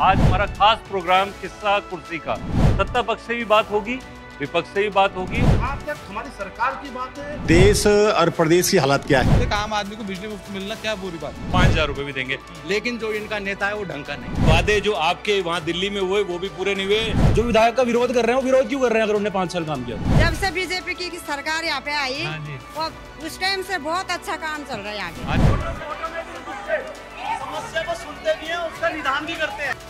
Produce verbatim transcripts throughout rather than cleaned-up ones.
आज हमारा खास प्रोग्राम किस्सा कुर्सी का। सत्ता पक्ष से भी बात होगी, विपक्ष से भी बात होगी। आज तक हमारी सरकार की बात है, देश और प्रदेश की हालत क्या है। एक आम आदमी को बिजली मुफ्त मिलना क्या बुरी बात है। पाँच हजार रुपए भी देंगे, लेकिन जो इनका नेता है वो ढंग का नहीं। वादे जो आपके वहाँ दिल्ली में हुए वो भी पूरे नहीं हुए। जो विधायक का विरोध कर रहे हैं वो विरोध क्यों कर रहे हैं अगर उन्होंने पाँच साल काम किया। जब से बीजेपी की सरकार यहाँ पे आई वो उस टाइम से बहुत अच्छा काम चल रहा है यहाँ पे। समस्या को सुनते भी हैं, उसका निदान भी करते हैं।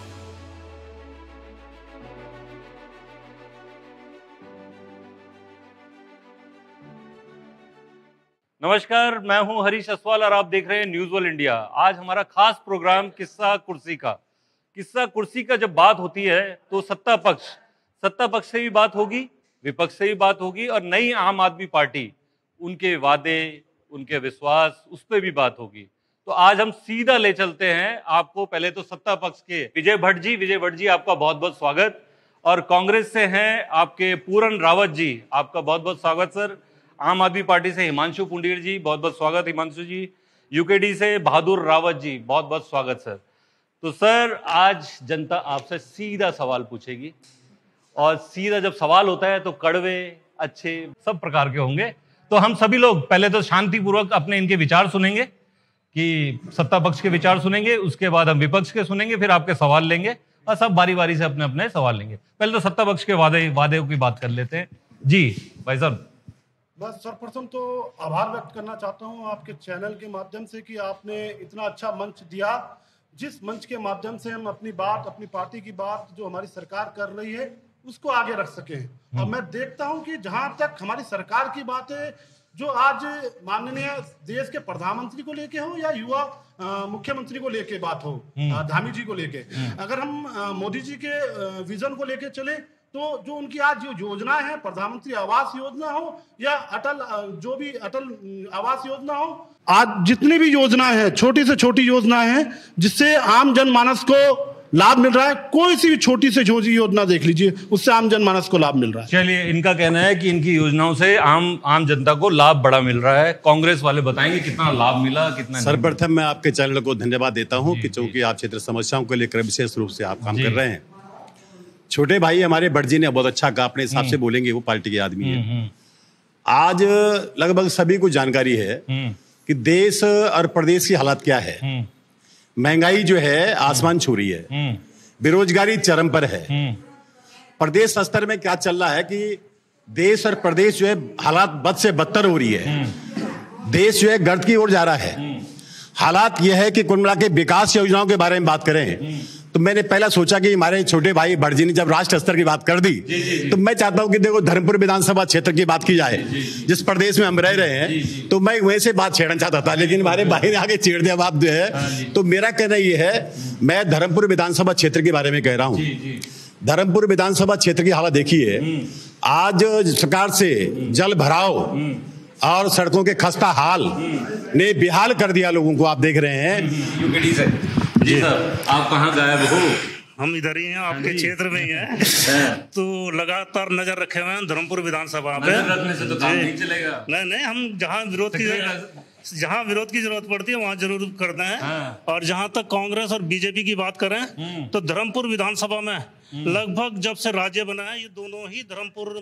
नमस्कार, मैं हूं हरीश असवाल और आप देख रहे हैं न्यूज़ वर्ल्ड इंडिया। आज हमारा खास प्रोग्राम किस्सा कुर्सी का। किस्सा कुर्सी का जब बात होती है तो सत्ता पक्ष सत्ता पक्ष से भी बात होगी, विपक्ष से भी बात होगी और नई आम आदमी पार्टी, उनके वादे, उनके विश्वास, उस पर भी बात होगी। तो आज हम सीधा ले चलते हैं आपको पहले तो सत्ता पक्ष के विजय भट्ट जी। विजय भट्ट जी, आपका बहुत बहुत स्वागत। और कांग्रेस से हैं आपके पूरन रावत जी, आपका बहुत बहुत स्वागत सर। आम आदमी पार्टी से हिमांशु पुंडीर जी, बहुत बहुत स्वागत हिमांशु जी। यूकेडी से बहादुर रावत जी, बहुत बहुत स्वागत सर। तो सर, आज जनता आपसे सीधा सवाल पूछेगी और सीधा जब सवाल होता है तो कड़वे, अच्छे, सब प्रकार के होंगे। तो हम सभी लोग पहले तो शांतिपूर्वक अपने इनके विचार सुनेंगे कि सत्ता पक्ष के विचार सुनेंगे, उसके बाद हम विपक्ष के सुनेंगे, फिर आपके सवाल लेंगे और सब बारी बारी से अपने अपने सवाल लेंगे। पहले तो सत्ता पक्ष के वादे वादे की बात कर लेते हैं जी भाई साहब। बस सर्वप्रथम तो आभार व्यक्त करना चाहता हूं आपके चैनल के माध्यम से कि आपने इतना अच्छा मंच दिया, जिस मंच के माध्यम से हम अपनी बात, अपनी पार्टी की बात जो हमारी सरकार कर रही है उसको आगे रख सके। और मैं देखता हूं कि जहां तक हमारी सरकार की बात है, जो आज माननीय देश के प्रधानमंत्री को लेके हो या युवा मुख्यमंत्री को लेके बात हो, धामी जी को लेके, अगर हम आ, मोदी जी के आ, विजन को लेके चले तो जो उनकी आज जो योजना है, प्रधानमंत्री आवास योजना हो या अटल जो भी अटल आवास योजना हो, आज जितनी भी योजना है, छोटी से छोटी योजना है जिससे आम जनमानस को लाभ मिल रहा है। कोई सी भी छोटी से छोटी योजना देख लीजिए, उससे आम जनमानस को लाभ मिल रहा है। चलिए, इनका कहना है कि इनकी योजनाओं से आम आम जनता को लाभ बड़ा मिल रहा है। कांग्रेस वाले बताएंगे कितना लाभ मिला, कितना। सर्वप्रथम मैं आपके चैनल को धन्यवाद देता हूं कि चूंकि आप क्षेत्र समस्याओं को लेकर विशेष रूप से आप काम कर रहे हैं। छोटे भाई हमारे भट्ट जी ने बहुत अच्छा कहा, अपने हिसाब से बोलेंगे, वो पार्टी के आदमी है। आज लगभग सभी को जानकारी है कि देश और प्रदेश की हालत क्या है। महंगाई जो है आसमान छू रही है, बेरोजगारी चरम पर है। प्रदेश स्तर में क्या चल रहा है कि देश और प्रदेश जो है हालात बद से बदतर हो रही है। देश जो है गर्त की ओर जा रहा है। हालात यह है कि कुल मिला के विकास योजनाओं के बारे में बात करें तो मैंने पहला सोचा कि हमारे छोटे भाई भट्ट जी ने जब राष्ट्र स्तर की बात कर दी, जी, जी, जी। तो मैं चाहता हूं कि देखो धर्मपुर विधानसभा क्षेत्र की बात की जाए, जी, जी। जिस प्रदेश में हम रह रहे हैं, जी, जी। तो मैं वैसे बात छेड़ना चाहता था, लेकिन हमारे भाई ने आगे छेड़ दिया बात जो है। तो मेरा कहना यह है, मैं धर्मपुर विधानसभा क्षेत्र के बारे में कह रहा हूँ। धर्मपुर विधानसभा क्षेत्र की हालत देखिए। आज सरकार से जल भराव और सड़कों के खस्ता हाल ने बेहाल कर दिया लोगों को, आप देख रहे हैं। यूकेडी से जी सर, आप कहाँ गायब हो? हम इधर ही हैं, आपके क्षेत्र में ही हैं। तो लगातार नजर रखे हुए हैं धर्मपुर विधानसभा पे। नजर रखने से तो काम नहीं चलेगा। नहीं नहीं, हम जहाँ विरोध की जहाँ विरोध की जरूरत पड़ती है वहाँ जरूर करते हैं। हाँ। और जहाँ तक कांग्रेस और बीजेपी की बात करें तो धर्मपुर विधानसभा में लगभग जब से राज्य बना है, ये दोनों ही धर्मपुर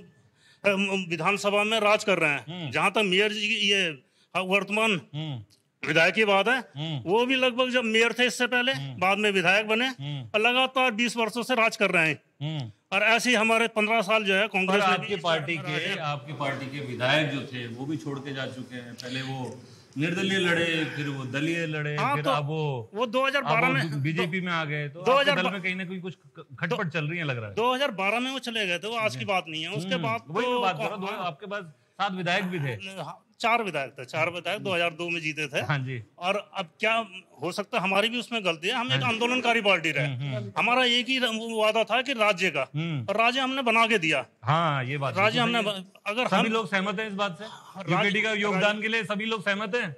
विधानसभा में राज कर रहे हैं। जहाँ तक मेयर जी ये वर्तमान विधायक की बात है, वो भी लगभग जब मेयर थे इससे पहले, बाद में विधायक बने और लगातार बीस वर्षों से राज कर रहे हैं। और ऐसे ही हमारे पंद्रह साल जो है कांग्रेस में आपकी पार्टी के आपकी पार्टी के विधायक जो थे वो भी छोड़ के जा चुके हैं। पहले वो निर्दलीय लड़े, फिर वो दलीय लड़े, हाँ, फिर तो अब वो वो दो हज़ार बारह में बीजेपी में आ गए। तो दो हज़ार दल में कहीं ना कहीं कुछ खटपट चल रही है लग रहा है। दो हज़ार बारह में वो चले गए थे, वो आज की बात नहीं है। उसके बाद वही तो बात करो, आपके पास सात विधायक भी थे। चार विधायक थे, चार विधायक दो हज़ार दो में जीते थे। हाँ जी। और अब क्या हो सकता है, हमारी भी उसमें गलती है। हम एक आंदोलनकारी पार्टी रहे, हमारा एक ही वादा था कि राज्य का, और राज्य हमने बना के दिया। हाँ, ये बात राज्य हमने, अगर सभी लोग सहमत हैं इस बात से, यूकेडी का योगदान के लिए सभी लोग सहमत हैं।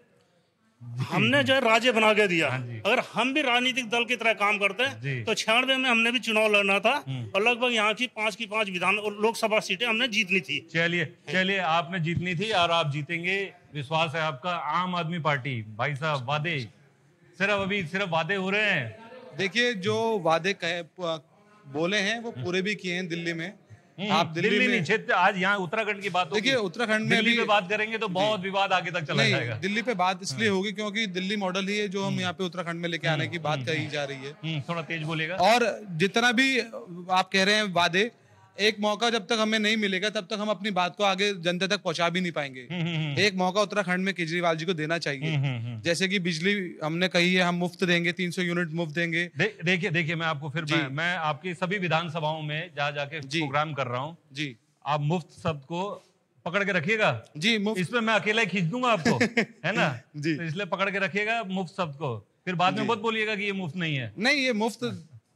हमने जो है राज्य बना के दिया। अगर हम भी राजनीतिक दल की तरह काम करते तो छियानवे में हमने भी चुनाव लड़ना था और लगभग यहाँ की पांच की पांच विधान लोकसभा सीटें हमने जीतनी थी। चलिए चलिए आपने जीतनी थी और आप जीतेंगे, विश्वास है आपका। आम आदमी पार्टी भाई साहब, वादे सिर्फ अभी सिर्फ वादे हो रहे हैं, देखिए जो वादे कहे बोले हैं वो पूरे भी किए हैं दिल्ली में। आप दिल्ली, दिल्ली नहीं में क्षेत्र, आज यहाँ उत्तराखंड की बात होगी। देखिए उत्तराखंड में दिल्ली भी पे बात करेंगे तो बहुत विवाद आगे तक चला नहीं, जाएगा। दिल्ली पे बात इसलिए होगी क्योंकि दिल्ली मॉडल ही है जो हम यहाँ पे उत्तराखंड में लेके आने की बात कही जा रही है। हम्म, थोड़ा तेज बोलेगा। और जितना भी आप कह रहे हैं वादे, एक मौका जब तक हमें नहीं मिलेगा तब तक हम अपनी बात को आगे जनता तक पहुंचा भी नहीं पाएंगे। एक मौका उत्तराखंड में केजरीवाल जी को देना चाहिए। जैसे कि बिजली हमने कही है हम मुफ्त देंगे, तीन सौ यूनिट मुफ्त देंगे। दे, देखिए देखिए मैं आपको फिर मैं, मैं आपकी सभी विधानसभाओं में जा जाके प्रोग्राम कर रहा हूँ जी। आप मुफ्त शब्द को पकड़ के रखिएगा जी, मुफ्त इसमें मैं अकेला ही खींच दूंगा आपको है ना जी। तो इसलिए पकड़ के रखिएगा मुफ्त शब्द को, फिर बाद में बहुत बोलिएगा कि ये मुफ्त नहीं है। नहीं, ये मुफ्त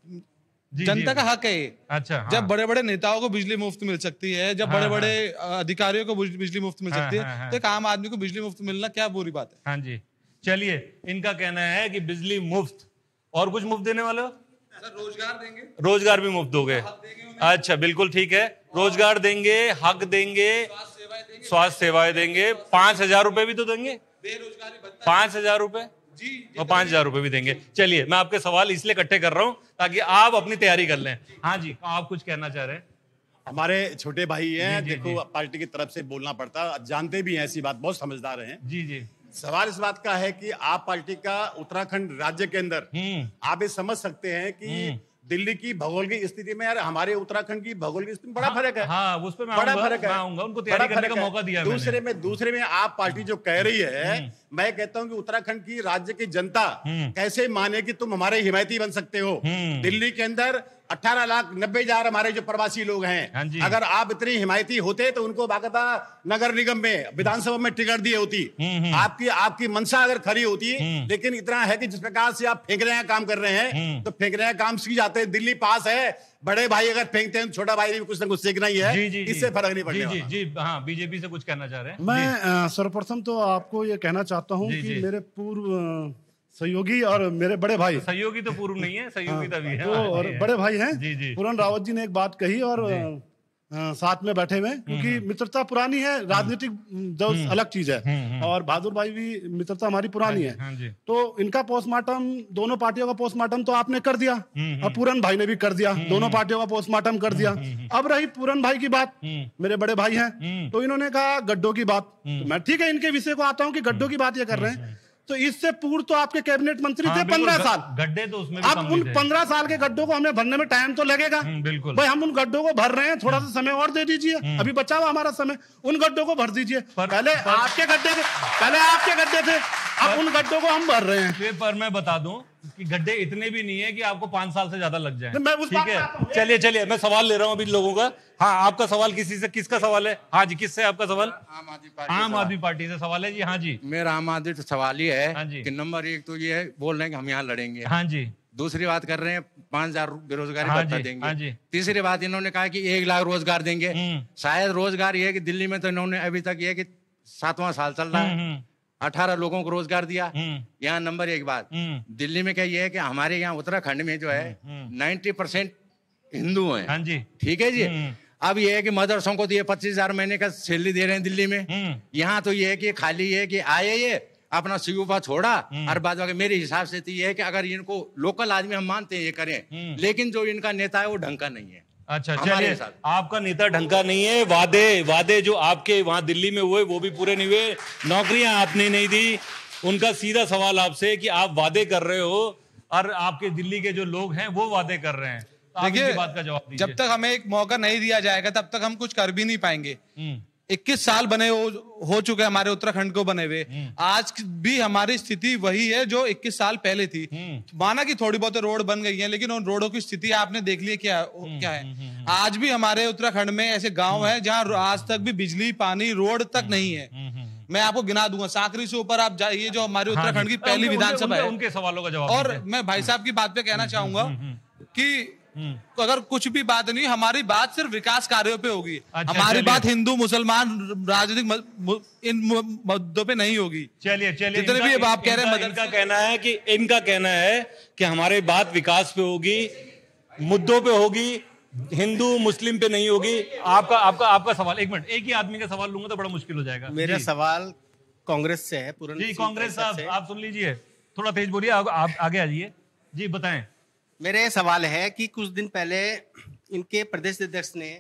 जी, जनता जी, का हक है ये। अच्छा हाँ। जब बड़े बड़े नेताओं को बिजली मुफ्त मिल सकती है, जब हाँ, बड़े बड़े अधिकारियों को बिजली मुफ्त मिल हाँ, सकती है, हाँ, हाँ। तो एक आम आदमी को बिजली मुफ्त मिलना क्या बुरी बात है। हाँ जी, चलिए इनका कहना है कि बिजली मुफ्त और कुछ मुफ्त देने वाले हो? रोजगार देंगे, रोजगार भी मुफ्त दोगे? अच्छा बिल्कुल ठीक है, रोजगार देंगे, हक देंगे, स्वास्थ्य सेवाएं देंगे, पांच हजार रुपए भी तो देंगे, बेरोजगारी पांच हजार रुपए और पांच हजार रुपए भी देंगे। चलिए मैं आपके सवाल इसलिए इकट्ठे कर रहा हूं ताकि आप अपनी तैयारी कर लें। हाँ जी, आप कुछ कहना चाह रहे हैं? हमारे छोटे भाई हैं, जी, जी, देखो जी। पार्टी की तरफ से बोलना पड़ता, जानते भी हैं ऐसी बात, बहुत समझदार हैं। जी जी सवाल इस बात का है कि आप पार्टी का उत्तराखंड राज्य के अंदर हम्म आप ये समझ सकते हैं कि दिल्ली की भौगोलिक स्थिति में यार हमारे उत्तराखंड की भौगोलिक स्थिति में बड़ा फर्क है। हाँ उस पर मैं बड़ा आऊंगा, फर्क है, मैं आऊंगा, उनको बड़ा तैयारी करने फर्क का है। मौका दिया दूसरे मैंने। में दूसरे में आप पार्टी जो कह रही है, मैं कहता हूं कि उत्तराखंड की राज्य की जनता कैसे माने कि तुम हमारे हिमायती बन सकते हो। दिल्ली के अंदर अठारह लाख नब्बे हजार हमारे जो प्रवासी लोग हाँ हैं, जी। अगर आप इतनी हिमायती होते तो उनको बाकायदा नगर निगम में विधानसभा में टिकट दी होती। आपकी आपकी मंशा अगर खरी होती, लेकिन इतना है कि जिस प्रकार से आप फेंक रहे हैं, काम कर रहे हैं, तो फेंक रहे हैं काम सीख जाते हैं। दिल्ली पास है, बड़े भाई अगर फेंकते हैं छोटा भाई भी कुछ ना कुछ सीखना ही है, जी, जी, जी। इससे फर्क नहीं पड़ने जी जी वाला। जी हाँ, बीजेपी से कुछ कहना चाह रहे हैं? मैं अ, सर्वप्रथम तो आपको ये कहना चाहता हूँ जी, कि जी। मेरे पूर्व अ, सहयोगी और मेरे बड़े भाई सहयोगी तो पूर्व नहीं है, सहयोगी तभी है। तो और बड़े भाई हैं, जी, जी। पूरन रावत जी ने एक बात कही और अ, साथ में बैठे हुए हैं, क्योंकि मित्रता पुरानी है, राजनीतिक जो अलग चीज है, और बहादुर भाई भी मित्रता हमारी पुरानी है। हाँ जी। तो इनका पोस्टमार्टम, दोनों पार्टियों का पोस्टमार्टम तो आपने कर दिया और पूरन भाई ने भी कर दिया, दोनों पार्टियों का पोस्टमार्टम कर दिया। अब रही पूरन भाई की बात, मेरे बड़े भाई हैं, तो इन्होंने कहा गड्ढों की बात, तो मैं ठीक है इनके विषय को आता हूँ कि गड्ढों की बात ये कर रहे हैं। तो इससे पूर्व तो आपके कैबिनेट मंत्री हाँ, थे बिल्कुल, पंद्रह ग- साल, गड्ढे तो उसमें भी अब कम उन नहीं थे। पंद्रह साल के गड्ढों को हमें भरने में टाइम तो लगेगा। हम्म, बिल्कुल। भाई हम उन गड्ढों को भर रहे हैं, थोड़ा सा समय और दे दीजिए, अभी बचा हुआ हमारा समय, उन गड्ढों को भर दीजिए। पर- पहले पर- आपके गड्ढे थे, पहले आपके गड्ढे थे, अब उन गड्ढों को हम भर रहे हैं। पे- पर मैं बता दूं कि गड्ढे इतने भी नहीं है कि आपको पांच साल से ज्यादा लग जाए। मैं उस ठीक बात पे है, आता हूं। चलिए चलिए मैं सवाल ले रहा हूं अभी लोगों का। हाँ आपका सवाल किसी से, किसका सवाल है? हाँ जी, किससे आपका सवाल? आम आदमी पार्टी आम सवाल। आदमी पार्टी से सवाल है जी। हाँ जी मेरा आम आदमी तो सवाल ही है हाँ जी। कि नंबर एक तो ये है, बोल रहे हैं कि हम यहाँ लड़ेंगे। हाँ जी दूसरी बात कर रहे हैं पांच हजार बेरोजगारी हाँ भत्ता जी, देंगे। हाँ जी। तीसरी बात इन्होंने कहा कि एक लाख रोजगार देंगे। हम्म। शायद रोजगार ये है कि दिल्ली में तो इन्होंने अभी तक ये है कि सातवां साल चल रहा है, हम्म, अठारह लोगों को रोजगार दिया। हम्म, यहाँ नंबर एक बात, हम्म, दिल्ली में क्या ये है कि हमारे यहाँ उत्तराखंड में जो है नाइन्टी परसेंट हिंदू हाँ हैं। जी ठीक है जी। हम्म। अब ये है कि मदरसों को तो ये पच्चीस हजार महीने का सैलरी दे रहे हैं दिल्ली में। हम्म। यहाँ तो ये है कि खाली ये है कि आए ये अपना सीयूपा छोड़ा और बाद में मेरे हिसाब से तो ये है कि अगर इनको लोकल आदमी हम मानते हैं ये करें, लेकिन जो इनका नेता है वो ढंग का नहीं है। अच्छा हमारे चलिए, साथ। आपका नेता ढंग का नहीं है। वादे वादे जो आपके वहां दिल्ली में हुए वो भी पूरे नहीं हुए, नौकरियां आपने नहीं दी। उनका सीधा सवाल आपसे कि आप वादे कर रहे हो और आपके दिल्ली के जो लोग हैं वो वादे कर रहे हैं, तो आप देखिए, इनकी बात का जवाब दीजिए। जब तक हमें एक मौका नहीं दिया जाएगा तब तक हम कुछ कर भी नहीं पाएंगे। हम्म, इक्कीस साल बने हो, हो चुके हमारे उत्तराखंड को बने हुए, आज भी हमारी स्थिति वही है जो इक्कीस साल पहले थी। माना कि थोड़ी बहुत रोड बन गई है, लेकिन उन रोडों की स्थिति आपने देख ली क्या क्या है। आज भी हमारे उत्तराखंड में ऐसे गांव हैं जहां आज तक भी बिजली, पानी, रोड तक नहीं है। मैं आपको गिना दूंगा, साकरी से ऊपर आप जाइए, जो हमारे हाँ उत्तराखंड जी। की पहली उनके- विधानसभा उनके- है। उनके सवालों का जवाब और दीजिए। मैं भाई साहब की बात पे कहना चाहूंगा कि अगर कुछ भी बात नहीं, हमारी बात सिर्फ विकास कार्यों पे होगी। अच्छा, हमारी चलिए। बात हिंदू मुसलमान राजनीतिक मु- मु- इन मु- मुद्दों पे नहीं होगी। चलिए चलिए, जितने इनका- भी अब आप कह रहे हैं इनका- मदरसे- इनका कहना है कि इनका कहना है कि हमारी बात विकास पे होगी, मुद्दों पे होगी, हिंदू मुस्लिम पे नहीं होगी। आपका आपका आपका सवाल, एक मिनट, एक ही आदमी का सवाल लूंगा तो बड़ा मुश्किल हो जाएगा। मेरा जी। सवाल कांग्रेस से है। पूर्ण जी कांग्रेस साहब, आप सुन लीजिए, थोड़ा तेज बोलिए, आप, आप आगे आइए जी, बताएं। मेरे सवाल है कि कुछ दिन पहले इनके प्रदेश अध्यक्ष ने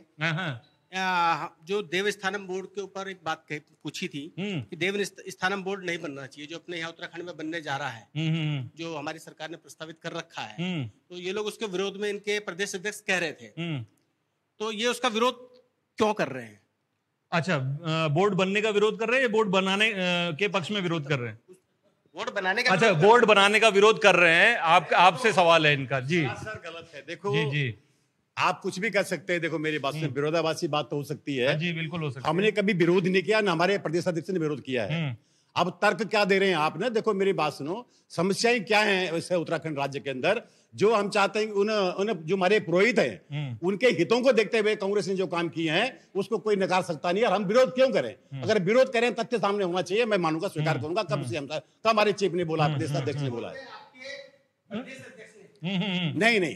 आ, जो देवस्थानम बोर्ड के ऊपर एक बात कही पूछी थी कि देव स्थानम बोर्ड नहीं बनना चाहिए, जो अपने यहाँ उत्तराखंड में बनने जा रहा है, जो हमारी सरकार ने प्रस्तावित कर रखा है। तो ये लोग उसके विरोध में इनके प्रदेश अध्यक्ष कह रहे थे, तो ये उसका विरोध क्यों कर रहे हैं? अच्छा, बोर्ड बनने का विरोध कर रहे हैं या बोर्ड बनाने के पक्ष में विरोध कर रहे हैं? बोर्ड बनाने का। अच्छा, बोर्ड बनाने का विरोध कर रहे हैं। आप आपसे सवाल है इनका। जी सर, गलत है। देखो जी जी आप कुछ भी कर सकते हैं। देखो मेरी बात से विरोधाभासी बात तो हो सकती है। जी बिल्कुल हो सकती है। हमने कभी विरोध नहीं किया, ना हमारे प्रदेश अध्यक्ष ने विरोध किया है। अब तर्क क्या दे रहे हैं आपने? देखो मेरी बात सुनो, समस्याएं क्या हैं वैसे उत्तराखंड राज्य के अंदर, जो हम चाहते हैं उन, उन जो हमारे पुरोहित हैं उनके हितों को देखते हुए कांग्रेस ने जो काम किए हैं उसको कोई नकार सकता नहीं। और हम विरोध क्यों करें? अगर विरोध करें तथ्य सामने होना चाहिए, मैं मानूंगा, स्वीकार करूंगा। कब से हम तो हमारे चीफ ने बोला, प्रदेश अध्यक्ष ने बोला है। नहीं नहीं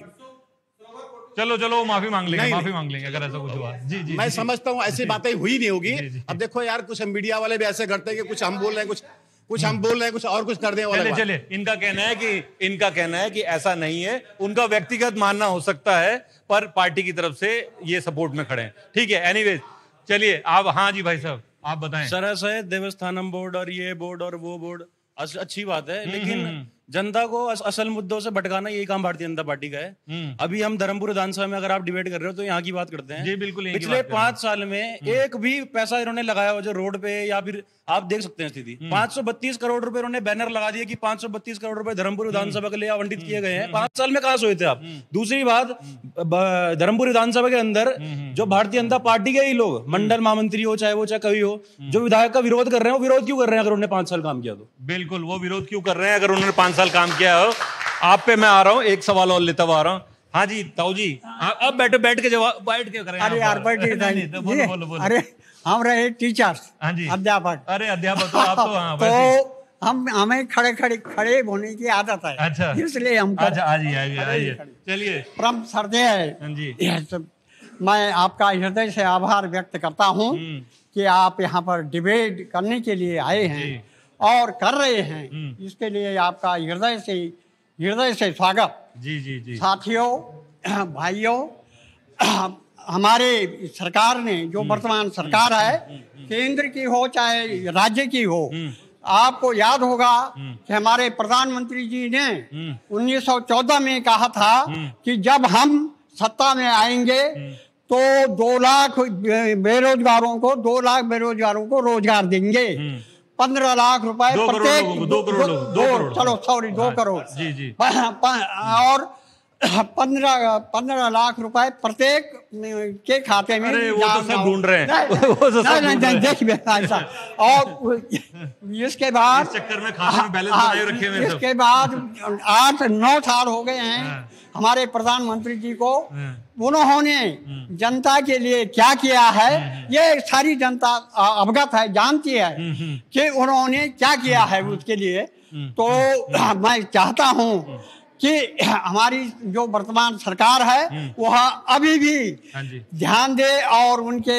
चलो चलो माफी मांग लेंगे, माफी मांग लेंगे अगर ऐसा कुछ हुआ। जी जी मैं समझता हूँ ऐसी बातें हुई नहीं होगी। अब देखो यार, कुछ मीडिया वाले भी ऐसे करते हैं कि कुछ हम बोल रहे हैं, कुछ कुछ हम बोल रहे हैं, कुछ और कुछ कर दें। चले चले इनका कहना है कि इनका कहना है कि ऐसा नहीं है, उनका व्यक्तिगत मानना हो सकता है, पर पार्टी की तरफ से ये सपोर्ट में खड़े हैं। ठीक है, एनीवेज चलिए आप। हाँ जी भाई साहब, आप बताएं। सर ऐसा है, देवस्थानम बोर्ड और ये बोर्ड और वो बोर्ड अच्छी बात है, लेकिन जनता को असल मुद्दों से भटकाना यही काम भारतीय जनता पार्टी का है। अभी हम धर्मपुर विधानसभा में अगर आप डिबेट कर रहे हो तो यहाँ की बात करते हैं। जी बिल्कुल। पिछले पांच साल में एक भी पैसा इन्होंने लगाया हो जो रोड पे, या फिर आप देख सकते हैं स्थिति, पांच सौ बत्तीस करोड़ रुपए इन्होंने बैनर लगा दिए कि पांच सौ बत्तीस करोड़ रुपए धर्मपुर विधानसभा के लिए आवंटित किए गए हैं। पांच साल में कहां सोए थे आप? दूसरी बात, धर्मपुर विधानसभा के अंदर जो भारतीय जनता पार्टी के ही लोग, मंडल महामंत्री हो चाहे वो चाहे कभी हो, जो विधायक का विरोध कर रहे हैं, वो विरोध क्यों कर रहे हैं? अगर उन्होंने पांच साल काम किया तो बिल्कुल वो विरोध क्यों कर रहे हैं अगर उन्होंने पांच साल काम किया हो। आप पे मैं आ रहा हूँ, एक सवाल और लेता हुआ आ रहा हूँ। हाँ जी ताऊ जी, अब बैठो, बैठ के जवाब, बैठ के करें। अरे यार बैठ के बोलो बोलो बोलो। अरे हम रहे टीचर्स, हाँ जी, अध्यापक। अरे अध्यापक तो आप तो हाँ, तो हम हमें खड़े खड़े खड़े होने की आदत है। अच्छा, इसलिए हम अच्छा आइए आइए आइए चलिए। परम श्रद्धेय है। हाँ जी, मैं आपका हृदय से आभार व्यक्त करता हूँ कि आप यहाँ पर डिबेट करने के लिए आए हैं और कर रहे हैं। इसके लिए आपका हृदय से हृदय से स्वागत। जी जी जी। साथियों, भाइयों, हमारे सरकार ने, जो वर्तमान सरकार है, केंद्र की हो चाहे राज्य की हो, आपको याद होगा कि हमारे प्रधानमंत्री जी ने उन्नीस सौ चौदह में कहा था कि जब हम सत्ता में आएंगे तो दो लाख बेरोजगारों को दो लाख बेरोजगारों को रोजगार देंगे। पंद्रह लाख रुपए प्रत्येक, दो करोड़, दो करोड़, चलो सॉरी दो करोड़ जी जी, और पंद्रह पंद्रह लाख रुपए प्रत्येक के खाते में। अरे वो तो सब ढूंढ रहे हैं, वो तो सब ढूंढ रहे हैं। देखिए ऐसा, और इसके बाद इस चक्कर में खाते में बैलेंस बनाए रखे हुए हैं। इसके बाद आठ नौ साल हो गए हैं हमारे प्रधानमंत्री जी को, उन्होंने जनता के लिए क्या किया है ये सारी जनता अवगत है, जानती है कि उन्होंने क्या किया है उसके लिए। तो मैं चाहता हूँ कि हमारी जो वर्तमान सरकार है वह अभी भी ध्यान दे और उनके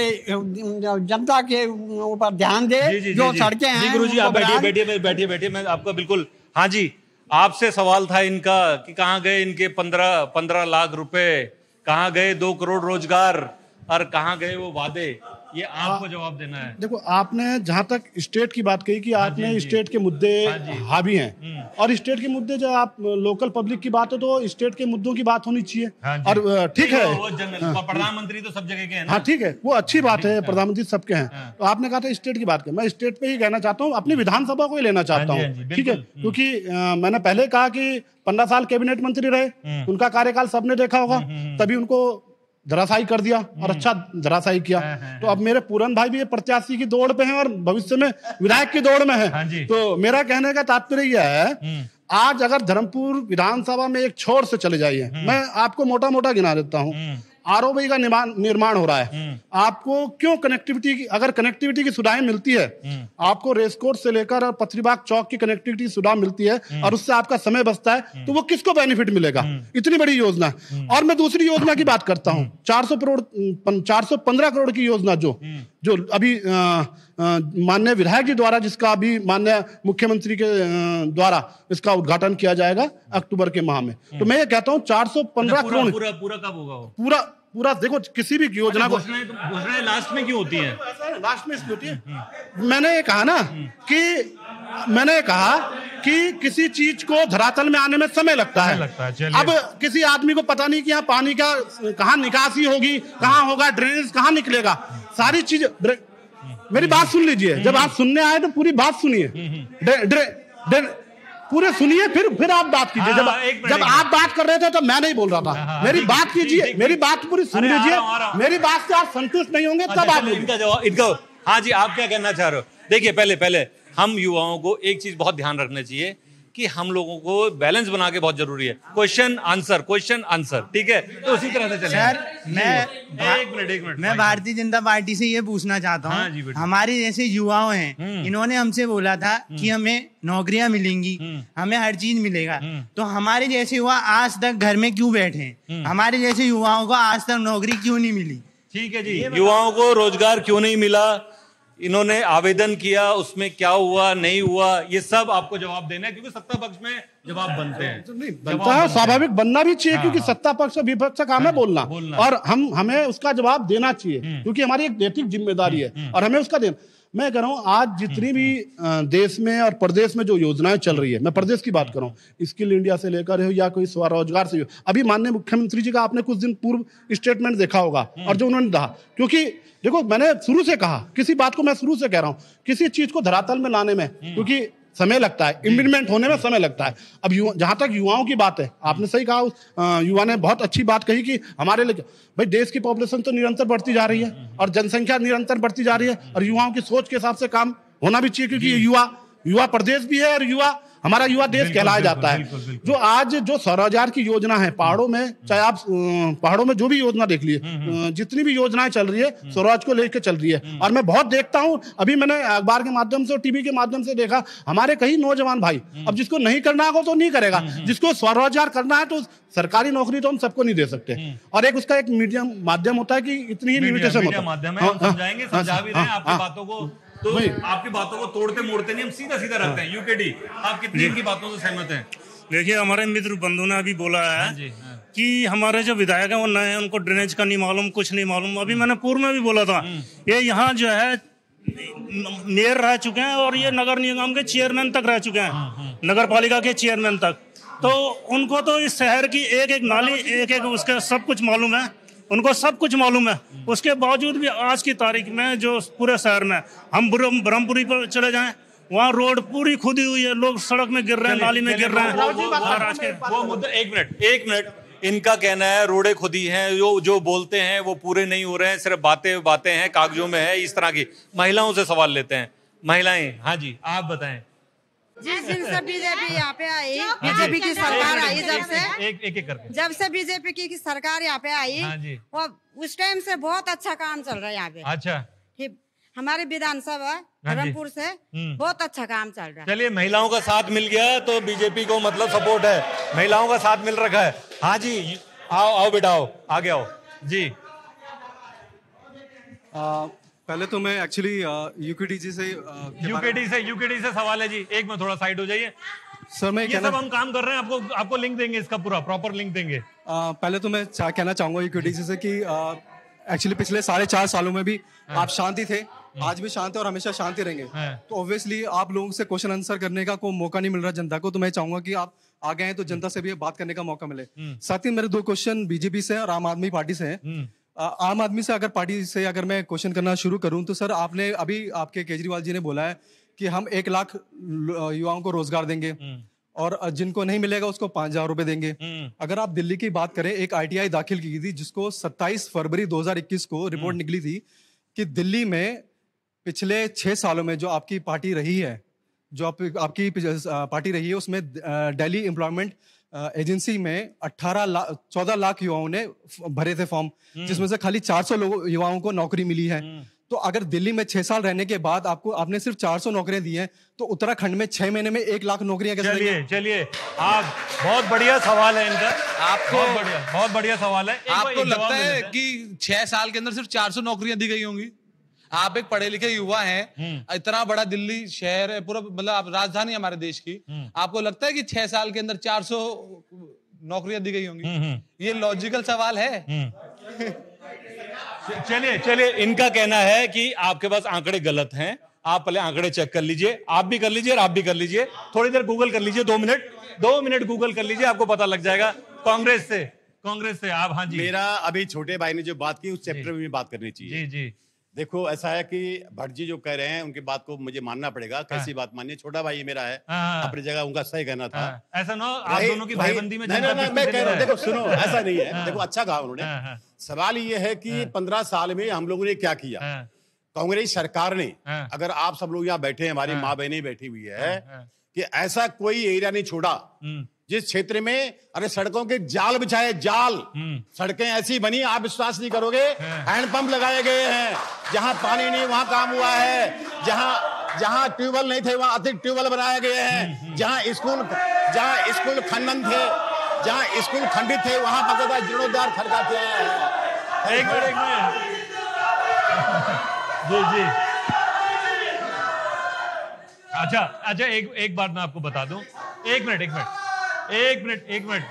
जनता के ऊपर ध्यान दे। जी, जी, जो सड़कें हैं। गुरु जी आप बैठिए बैठिए बैठिए बैठिए, मैं आपका बिल्कुल। हाँ जी, आपसे सवाल था इनका कि कहाँ गए इनके पंद्रह पंद्रह लाख रुपए, कहाँ गए दो करोड़ रोजगार, और कहाँ गए वो वादे, ये आपको जवाब देना है। देखो, आपने जहां तक स्टेट की बात कही कि आपने स्टेट के मुद्दे हावी हैं, और स्टेट के मुद्दे जो आप लोकल पब्लिक की बात है तो स्टेट के मुद्दों की बात होनी चाहिए। और ठीक है, प्रधानमंत्री तो सब जगह के हैं। हाँ ठीक है, वो अच्छी बात है, प्रधानमंत्री सबके हैं। तो आपने कहा था स्टेट की बात कर, मैं स्टेट पे ही कहना चाहता हूँ, अपनी विधानसभा को ही लेना चाहता हूँ। ठीक है, क्योंकि मैंने पहले कहा कि पंद्रह साल कैबिनेट मंत्री रहे, उनका कार्यकाल सबने देखा होगा, तभी उनको धराशायी कर दिया और अच्छा धराशायी किया। तो अब मेरे पूरन भाई भी प्रत्याशी की दौड़ पे हैं और भविष्य में विधायक की दौड़ में है। तो मेरा कहने का तात्पर्य यह है, आज अगर धर्मपुर विधानसभा में एक छोर से चले जाइए, मैं आपको मोटा मोटा गिना देता हूँ, आरओबी का निर्माण हो रहा है। आपको क्यों कनेक्टिविटी की, अगर कनेक्टिविटी की सुविधाएं मिलती है, आपको रेसकोर्स से लेकर और पथरीबाग चौक की कनेक्टिविटी सुविधा मिलती है और उससे आपका समय बचता है, तो वो किसको बेनिफिट मिलेगा? इतनी बड़ी योजना। और मैं दूसरी योजना की बात करता हूँ, चार सौ करोड़ चार सौ पंद्रह करोड़ की योजना जो जो अभी माननीय विधायक जी द्वारा जिसका अभी माननीय मुख्यमंत्री के अ, द्वारा इसका उद्घाटन किया जाएगा अक्टूबर के माह में। तो मैं ये कहता हूँ चार सौ पंद्रह करोड़ पूरा पूरा कब होगा वो? पूरा पूरा देखो किसी भी योजना को घोषणाएं तो घोषणाएं लास्ट में क्यों होती हैं? लास्ट में इसलिए होती है। मैंने ये कहा ना कि मैंने कहा कि किसी चीज को धरातल में आने में समय लगता है, लगता है। चलिए। अब किसी आदमी को पता नहीं कि यहाँ पानी का कहाँ निकासी होगी, कहाँ होगा, ड्रेनेज कहाँ निकलेगा, सारी चीज। मेरी बात सुन लीजिए, जब आप सुनने आए तो पूरी बात सुनिए, ड्रे- ड्रे- ड्रे- पूरे सुनिए, फिर फिर आप बात कीजिए। हाँ, जब एक मिनट, जब एक आप बात कर रहे थे तो मैं नहीं बोल रहा था। हाँ, मेरी ठीक, बात ठीक, कीजिए, ठीक, मेरी बात पूरी सुन अरे, आ लीजिए। रहा हूं, आ रहा हूं। मेरी बात से आप संतुष्ट नहीं होंगे तब अच्छा, आप चलो, बोलिए। इनका जवाब इनका हाँ जी, आप क्या कहना चाह रहे हो? देखिए, पहले पहले हम युवाओं को एक चीज बहुत ध्यान रखना चाहिए कि हम लोगों को बैलेंस बना के बहुत जरूरी है। क्वेश्चन आंसर, क्वेश्चन आंसर, ठीक है? तो उसी तरह से चलें। सर, मैं एक मिनट एक मिनट मैं भारतीय जनता पार्टी से ये पूछना चाहता हाँ जी, हूँ, बेटा। हमारे जैसे युवाओं हैं, इन्होंने हमसे बोला था कि हमें नौकरियां मिलेंगी, हमें हर चीज मिलेगा, तो हमारे जैसे युवा आज तक घर में क्यों बैठे हैं? हमारे जैसे युवाओं को आज तक नौकरी क्यों नहीं मिली? ठीक है जी, युवाओं को रोजगार क्यों नहीं मिला, इन्होंने आवेदन किया, उसमें क्या हुआ नहीं हुआ, ये सब आपको जवाब देना है, क्योंकि सत्ता पक्ष में जवाब बनते हैं। नहीं बनता है, स्वाभाविक बनना भी चाहिए, क्योंकि सत्ता पक्ष और विपक्ष का काम है बोलना, बोलना। और हम हमें उसका जवाब देना चाहिए, क्योंकि हमारी एक नैतिक जिम्मेदारी है और हमें उसका देना। मैं कह रहा हूँ आज जितनी भी अ, देश में और प्रदेश में जो योजनाएं चल रही है, मैं प्रदेश की बात कर रहा हूँ, स्किल इंडिया से लेकर हो या कोई स्वरोजगार से, अभी माननीय मुख्यमंत्री जी का आपने कुछ दिन पूर्व स्टेटमेंट देखा होगा, और जो उन्होंने कहा, क्योंकि देखो मैंने शुरू से कहा, किसी बात को मैं शुरू से कह रहा हूँ, किसी चीज को धरातल में लाने में क्योंकि समय लगता है, इम्प्लीमेंट होने में समय लगता है। अब युवा, जहां तक युवाओं की बात है, आपने सही कहा, उस अ, युवा ने बहुत अच्छी बात कही कि हमारे लिए भाई देश की पॉपुलेशन तो निरंतर बढ़ती जा रही है और जनसंख्या निरंतर बढ़ती जा रही है, और युवाओं की सोच के हिसाब से काम होना भी चाहिए, क्योंकि ये युवा युवा प्रदेश भी है और युवा हमारा युवा देश कहलाया जाता है। जो आज जो स्वरोजगार की योजना है पहाड़ों में, चाहे आप अ, पहाड़ों में जो भी योजना देख लिए, अ, जितनी भी योजनाएं चल रही है स्वरोज को लेकर चल रही है, और मैं बहुत देखता हूं, अभी मैंने अखबार के माध्यम से और टीवी के माध्यम से देखा, हमारे कई नौजवान भाई, अब जिसको नहीं करना होगा तो नहीं करेगा, जिसको स्वरोजगार करना है तो सरकारी नौकरी तो हम सबको नहीं दे सकते, और एक उसका एक मीडियम माध्यम होता है कि इतनी ही लिमिटेशन होता है। माध्यम है, हम समझाएंगे, समझा भी रहे हैं आपकी बातों को, तो आपकी बातों को तोड़ते मोड़ते नहीं, हम सीधा सीधा रखते हैं। यूकेडी, आप कितनी इनकी बातों से सहमत हैं? देखिए, हमारे मित्र बंधु ने अभी बोला है हाँ जी, हाँ। कि हमारे जो विधायक हैं वो नए हैं, उनको ड्रेनेज का नहीं मालूम, कुछ नहीं मालूम। अभी मैंने पूर्व में भी बोला था, ये यहाँ जो है मेयर रह चुके हैं और ये नगर निगम के चेयरमैन तक रह चुके हैं, नगर पालिका के चेयरमैन तक, तो उनको तो इस शहर की एक एक नाली, एक एक उसका सब कुछ मालूम है, उनको सब कुछ मालूम है। उसके बावजूद भी आज की तारीख में जो पूरे शहर में, हम ब्रह्मपुरी पर चले जाएं, वहाँ रोड पूरी खुदी हुई है, लोग सड़क में गिर रहे हैं, नाली में गिर रहे हैं। और आज के वो मुद्दा, एक मिनट एक मिनट इनका कहना है रोडे खुदी हैं, जो जो बोलते हैं वो पूरे नहीं हो रहे हैं, सिर्फ बातें बातें हैं, कागजों में है, इस तरह की। महिलाओं से सवाल लेते हैं, महिलाएं, हाँ जी आप बताएं। जिस दिन से बीजेपी यहाँ पे आई, बीजेपी की सरकार आई, जब से एक एक एक करके जब से बीजेपी की सरकार यहाँ पे आई, हाँ जी। वो उस टाइम से बहुत अच्छा काम चल रहा है यहाँ पे। अच्छा, कि हमारे विधानसभा धर्मपुर से बहुत अच्छा काम चल रहा है। चलिए, महिलाओं का साथ मिल गया तो बीजेपी को मतलब सपोर्ट है, महिलाओं का साथ मिल रखा है। हाँ जी, आओ आओ बेटा, आओ आगे आओ जी। आ, पहले तो मैं एक्चुअली यूकेडी जी से यूकेडी से यूकेडी से सवाल है जी, एक में थोड़ा साइड हो जाइए सर। मैं ये सब हम काम कर रहे हैं, आपको आपको लिंक देंगे, इसका पूरा प्रॉपर लिंक देंगे। आ, पहले तो मैं कहना चाहूंगा यूकेडी जी से कि एक्चुअली पिछले साढ़े चार सालों में भी आप शांति थे, आज भी शांत है और हमेशा शांति रहेंगे। तो ऑब्वियसली आप लोगों से क्वेश्चन आंसर करने का कोई मौका नहीं मिल रहा जनता को, तो मैं चाहूंगा कि आप आ गए हैं तो जनता से भी बात करने का मौका मिले। साथ ही मेरे दो क्वेश्चन बीजेपी से और आम आदमी पार्टी से हैं। आम आदमी से अगर पार्टी से अगर मैं क्वेश्चन करना शुरू करूं तो सर, आपने अभी आपके केजरीवाल जी ने बोला है कि हम एक लाख युवाओं को रोजगार देंगे और जिनको नहीं मिलेगा उसको पांच हजार रुपए देंगे। अगर आप दिल्ली की बात करें, एक आरटीआई दाखिल की थी जिसको सत्ताईस फरवरी दो हज़ार इक्कीस को रिपोर्ट निकली थी कि दिल्ली में पिछले छह सालों में जो आपकी पार्टी रही है, जो आप, आपकी पार्टी रही है, उसमें दिल्ली एम्प्लॉयमेंट एजेंसी में अठारह लाख चौदह लाख युवाओं ने भरे थे फॉर्म, जिसमें से खाली चार सौ लोगों युवाओं को नौकरी मिली है। तो अगर दिल्ली में छह साल रहने के बाद आपको आपने सिर्फ चार सौ नौकरियां दी हैं, तो उत्तराखंड में छह महीने में एक लाख नौकरियां कैसे? चलिए चलिए, आप बहुत बढ़िया सवाल है इनका, आपको बहुत बढ़िया बहुत बढ़िया सवाल है। आपको लगता है कि छह साल के अंदर सिर्फ चार सौ नौकरियां दी गई होंगी? आप एक पढ़े लिखे युवा हैं, इतना बड़ा दिल्ली शहर है, पूरा मतलब आप राजधानी हमारे देश की, आपको लगता है कि छह साल के अंदर चार सौ नौकरियां दी गई होंगी? ये लॉजिकल सवाल है? चलिए चलिए, इनका कहना है कि आपके पास आंकड़े गलत हैं, आप पहले आंकड़े चेक कर लीजिए, आप भी कर लीजिए और आप भी कर लीजिए, थोड़ी देर गूगल कर लीजिए, दो मिनट दो मिनट गूगल कर लीजिए, आपको पता लग जाएगा। कांग्रेस से कांग्रेस से आप। हाँ जी, मेरा अभी छोटे भाई ने जो बात की उस चैप्टर में भी बात करनी चाहिए। जी जी, देखो ऐसा है कि भट्ट जी जो कह रहे हैं उनकी बात को मुझे मानना पड़ेगा। कैसी बात मानिए, छोटा भाई मेरा है, अपनी जगह उनका सही कहना था। ऐसा ना आप दोनों की भाईबंदी में। नहीं नहीं, मैं कह रहा हूँ, देखो सुनो, ऐसा नहीं है, देखो अच्छा कहा उन्होंने। सवाल ये है कि पंद्रह साल में हम लोगों ने क्या किया। कांग्रेस सरकार ने, अगर आप सब लोग यहाँ बैठे हैं, हमारी माँ बहनें बैठी हुई है, कि ऐसा कोई एरिया नहीं छोड़ा जिस क्षेत्र में अरे सड़कों के जाल बिछाए, जाल, सड़कें ऐसी बनी आप विश्वास नहीं करोगे। हैंडपंप लगाए गए हैं, जहां पानी नहीं वहां काम हुआ है, जहां जहां ट्यूबवेल नहीं थे वहां अतिरिक्त ट्यूबवेल बनाए गए हैं, जहां स्कूल जहां स्कूल खंडन थे, जहां स्कूल खंडित थे वहां बकायदा जीर्णोद्धार खर्चा किया है। एक मिनट एक मिनट जी जी, अच्छा अच्छा, एक एक बात मैं आपको बता दूं, एक मिनट एक मिनट एक मिनट एक मिनट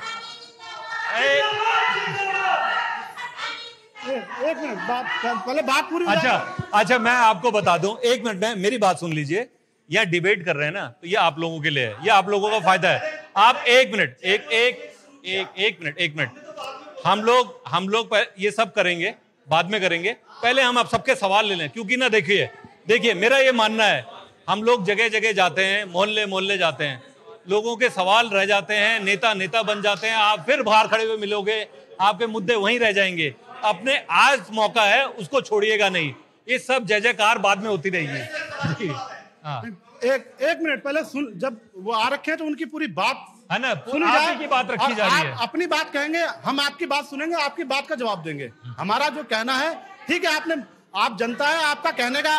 एक मिनट बात, पहले बात पूरी। अच्छा अच्छा, मैं आपको बता दूं, एक मिनट में मेरी बात सुन लीजिए। यहाँ डिबेट कर रहे हैं ना, तो ये आप लोगों के लिए है, ये आप लोगों का फायदा है। आप एक मिनट एक एक एक एक मिनट एक मिनट हम लोग हम लोग ये सब करेंगे, बाद में करेंगे, पहले हम आप सबके सवाल ले लें। क्योंकि ना देखिए देखिए मेरा ये मानना है, हम लोग जगह जगह जाते हैं, मोहल्ले मोहल्ले जाते हैं, लोगों के सवाल रह जाते हैं, नेता नेता बन जाते हैं, आप फिर बाहर खड़े हुए मिलोगे, आपके मुद्दे वहीं रह जाएंगे। अपने आज मौका है उसको छोड़िएगा नहीं, ये सब जय जयकार बाद में होती रहेगी। हाँ। एक एक मिनट पहले सुन, जब वो आ रखे हैं तो उनकी पूरी बात है ना, सुनी आप जाए, ही की बात रखी और जा रही है। आप अपनी बात कहेंगे, हम आपकी बात सुनेंगे, आपकी बात का जवाब देंगे। हमारा जो कहना है, ठीक है, आपने आप जनता है, आपका कहने का।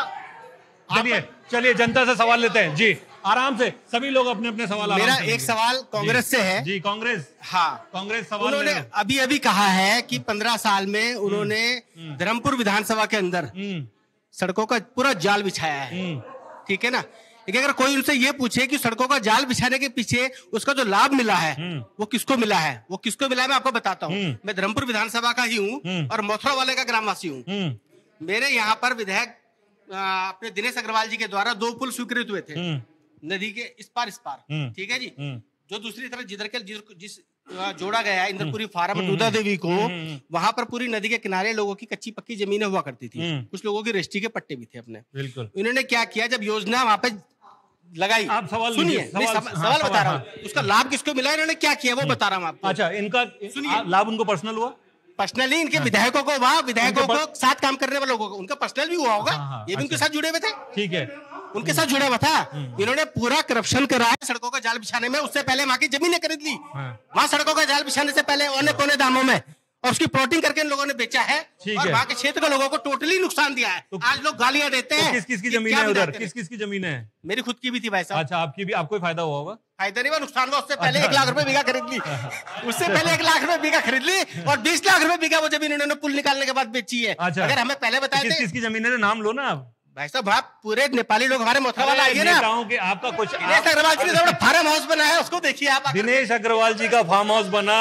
चलिए चलिए जनता से सवाल लेते हैं जी, आराम से सभी लोग अपने अपने सवाल। मेरा एक सवाल कांग्रेस से है। जी कांग्रेस, हाँ कांग्रेस सवाल। उन्होंने अभी अभी कहा है कि पंद्रह साल में उन्होंने धर्मपुर विधानसभा के अंदर सड़कों का पूरा जाल बिछाया है, ठीक है ना। लेकिन अगर कोई उनसे ये पूछे कि सड़कों का जाल बिछाने के पीछे उसका जो लाभ मिला है वो किसको मिला है, वो किसको मिला है, मैं आपको बताता हूँ। मैं धर्मपुर विधानसभा का ही हूँ और मथुरा वाले का ग्रामवासी हूँ। मेरे यहाँ पर विधायक अपने दिनेश अग्रवाल जी के द्वारा दो पुल स्वीकृत हुए थे नदी के इस पार इस पार, ठीक है जी। जो दूसरी तरफ जिधर के जिस जोड़ा गया है इंद्रपुरी फार्म दूधा देवी को, वहां पर पूरी नदी के किनारे लोगों की कच्ची पक्की जमीनें हुआ करती थी, कुछ लोगों की रजिस्ट्री के पट्टे भी थे अपने। बिल्कुल। इन्होंने क्या किया, जब योजना वहां पे लगाई, आप सवाल सुनिए, सवाल, सवाल, हाँ, सवाल बता रहा हूँ, उसका लाभ किसको मिला, इन्होंने क्या किया वो बता रहा हूँ आपको। अच्छा, इनका सुनिए, लाभ उनको पर्सनल हुआ, पर्सनली इनके विधायकों को, वहाँ विधायकों को साथ काम करने वाले लोगों को उनका पर्सनल भी हुआ होगा, ये भी उनके साथ जुड़े हुए थे, ठीक है, उनके साथ जुड़ा हुआ था। इन्होंने पूरा करप्शन करा है सड़कों का जाल बिछाने में, उससे पहले वहां की जमीनें खरीद ली, वहां सड़कों का जाल बिछाने से पहले औने पौने दामों में, और उसकी प्लॉटिंग करके इन लोगों ने बेचा है, और वहां के क्षेत्र के लोगों को टोटली नुकसान दिया है। तो आज लोग गालियां देते हैं। किस किस की जमीन है उधर, किस किस की जमीन है? मेरी खुद की भी थी भाई साहब। अच्छा, आपकी भी, आपको फायदा हुआ होगा? फायदा नहीं हुआ, नुकसान हुआ। उससे पहले एक लाख रुपए बीघा खरीद ली, उससे पहले एक लाख रुपए बीघा खरीद ली, और बीस लाख रुपए बीघा वो जमीन इन्होंने पुल निकालने के बाद बेची है। अगर हमें पहले बताया किस किस की जमीन है, नाम लो ना आप भाई साहब। आप पूरे नेपाली लोग हमारे मथुरा वाला आइए ना, आपका कुछ दिनेश अग्रवाल जी ने फार्म हाउस बना है, उसको देखिए आप। दिनेश अग्रवाल जी का फार्म हाउस बना,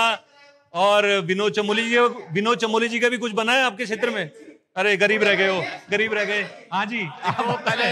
और विनोद चमोली जी विनोद चमोली जी का भी कुछ बना है आपके क्षेत्र में? अरे गरीब रह गए हो, गरीब रह गए। हाँ जी, पहले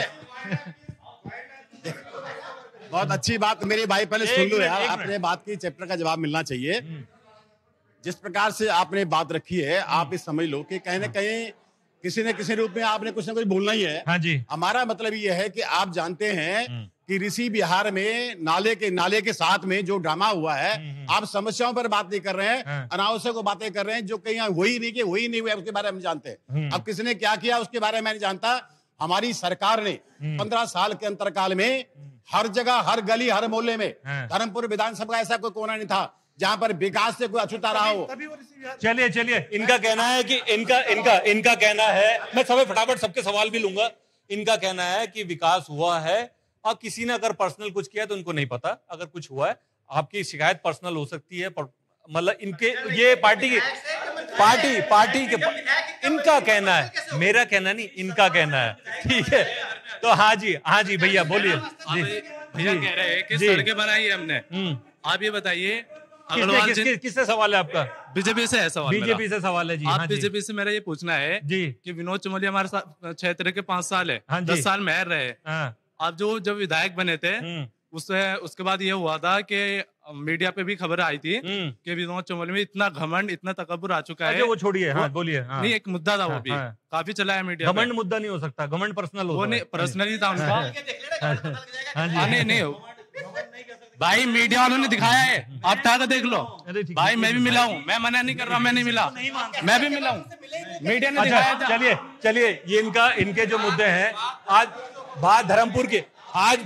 बहुत अच्छी बात मेरे भाई, पहले सुन लो यार, अपने बात की चैप्टर का जवाब मिलना चाहिए। जिस प्रकार से आपने बात रखी है, आप ये समझ लो कि कहीं ना कहीं किसी न किसी रूप में आपने कुछ ना कुछ बोलना ही है। हाँ जी। हमारा मतलब ये है कि आप जानते हैं कि ऋषि बिहार में नाले के नाले के साथ में जो ड्रामा हुआ है, आप समस्याओं पर बात नहीं कर रहे हैं, अनावश्यक बातें कर रहे हैं, जो कहीं हो ही नहीं कि हो ही नहीं हुआ, उसके बारे में हम जानते हैं। अब किसने क्या किया उसके बारे में नहीं जानता। हमारी सरकार ने पंद्रह साल के अंतरकाल में हर जगह, हर गली, हर मोहल्ले में, धर्मपुर विधानसभा ऐसा कोई कोना नहीं था जहां पर विकास से कोई अछूता रहा हो। चलिए चलिए, इनका कहना है कि इनका इनका इनका कहना है, मैं सब फटाफट सबके सवाल भी लूंगा। इनका कहना है कि विकास हुआ है, और किसी ने अगर पर्सनल कुछ किया तो उनको नहीं पता। अगर कुछ हुआ है, आपकी शिकायत पर्सनल हो सकती है, मतलब इनके ये पार्टी की पार्टी पार्टी के इनका कहना है, मेरा कहना नहीं, इनका कहना है, ठीक है। तो हाँ जी, हाँ जी भैया बोलिए। भैया कह रहे हैं कि सड़कें बनाई है हमने, आप ये बताइए किसने किस, किससे सवाल है आपका? बीजेपी से है सवाल। बीजेपी से सवाल है जी। आप हाँ जी। बीजेपी से मेरा ये पूछना है जी कि विनोद चमोलिया हमारे साथ क्षेत्र के पांच साल है, हाँ दस साल मेयर रहे। हाँ। आप जो जब विधायक बने थे उससे उसके बाद ये हुआ था कि मीडिया पे भी खबर आई थी कि विनोद चमोलिया में इतना घमंड, इतना तकब्बुर आ चुका है। वो छोड़िए, हाँ बोलिए। हाँ। नहीं, एक मुद्दा था वो भी, हाँ। काफी चला है मीडिया। घमंड मुद्दा नहीं हो सकता, घमंड पर्सनल हो। वो नहीं, पर्सनली था उनका। हाँ जी। नहीं नहीं भाई, मीडिया वालों ने दिखाया है, आप टाका देख लो भाई। मैं भी मिला हूँ, मैं मना नहीं कर रहा, मैं नहीं मिला, मैं भी मिला हूँ, मीडिया ने दिखाया था। चलिए चलिए, ये इनका इनके जो मुद्दे हैं, आज बात धर्मपुर के, आज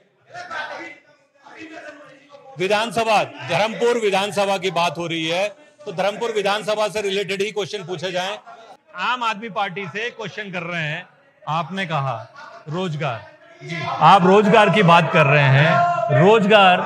विधानसभा, धर्मपुर विधानसभा की बात हो रही है, तो धर्मपुर विधानसभा से रिलेटेड ही क्वेश्चन पूछे जाएं। आम आदमी पार्टी से क्वेश्चन कर रहे हैं। आपने कहा रोजगार, आप रोजगार की बात कर रहे हैं, रोजगार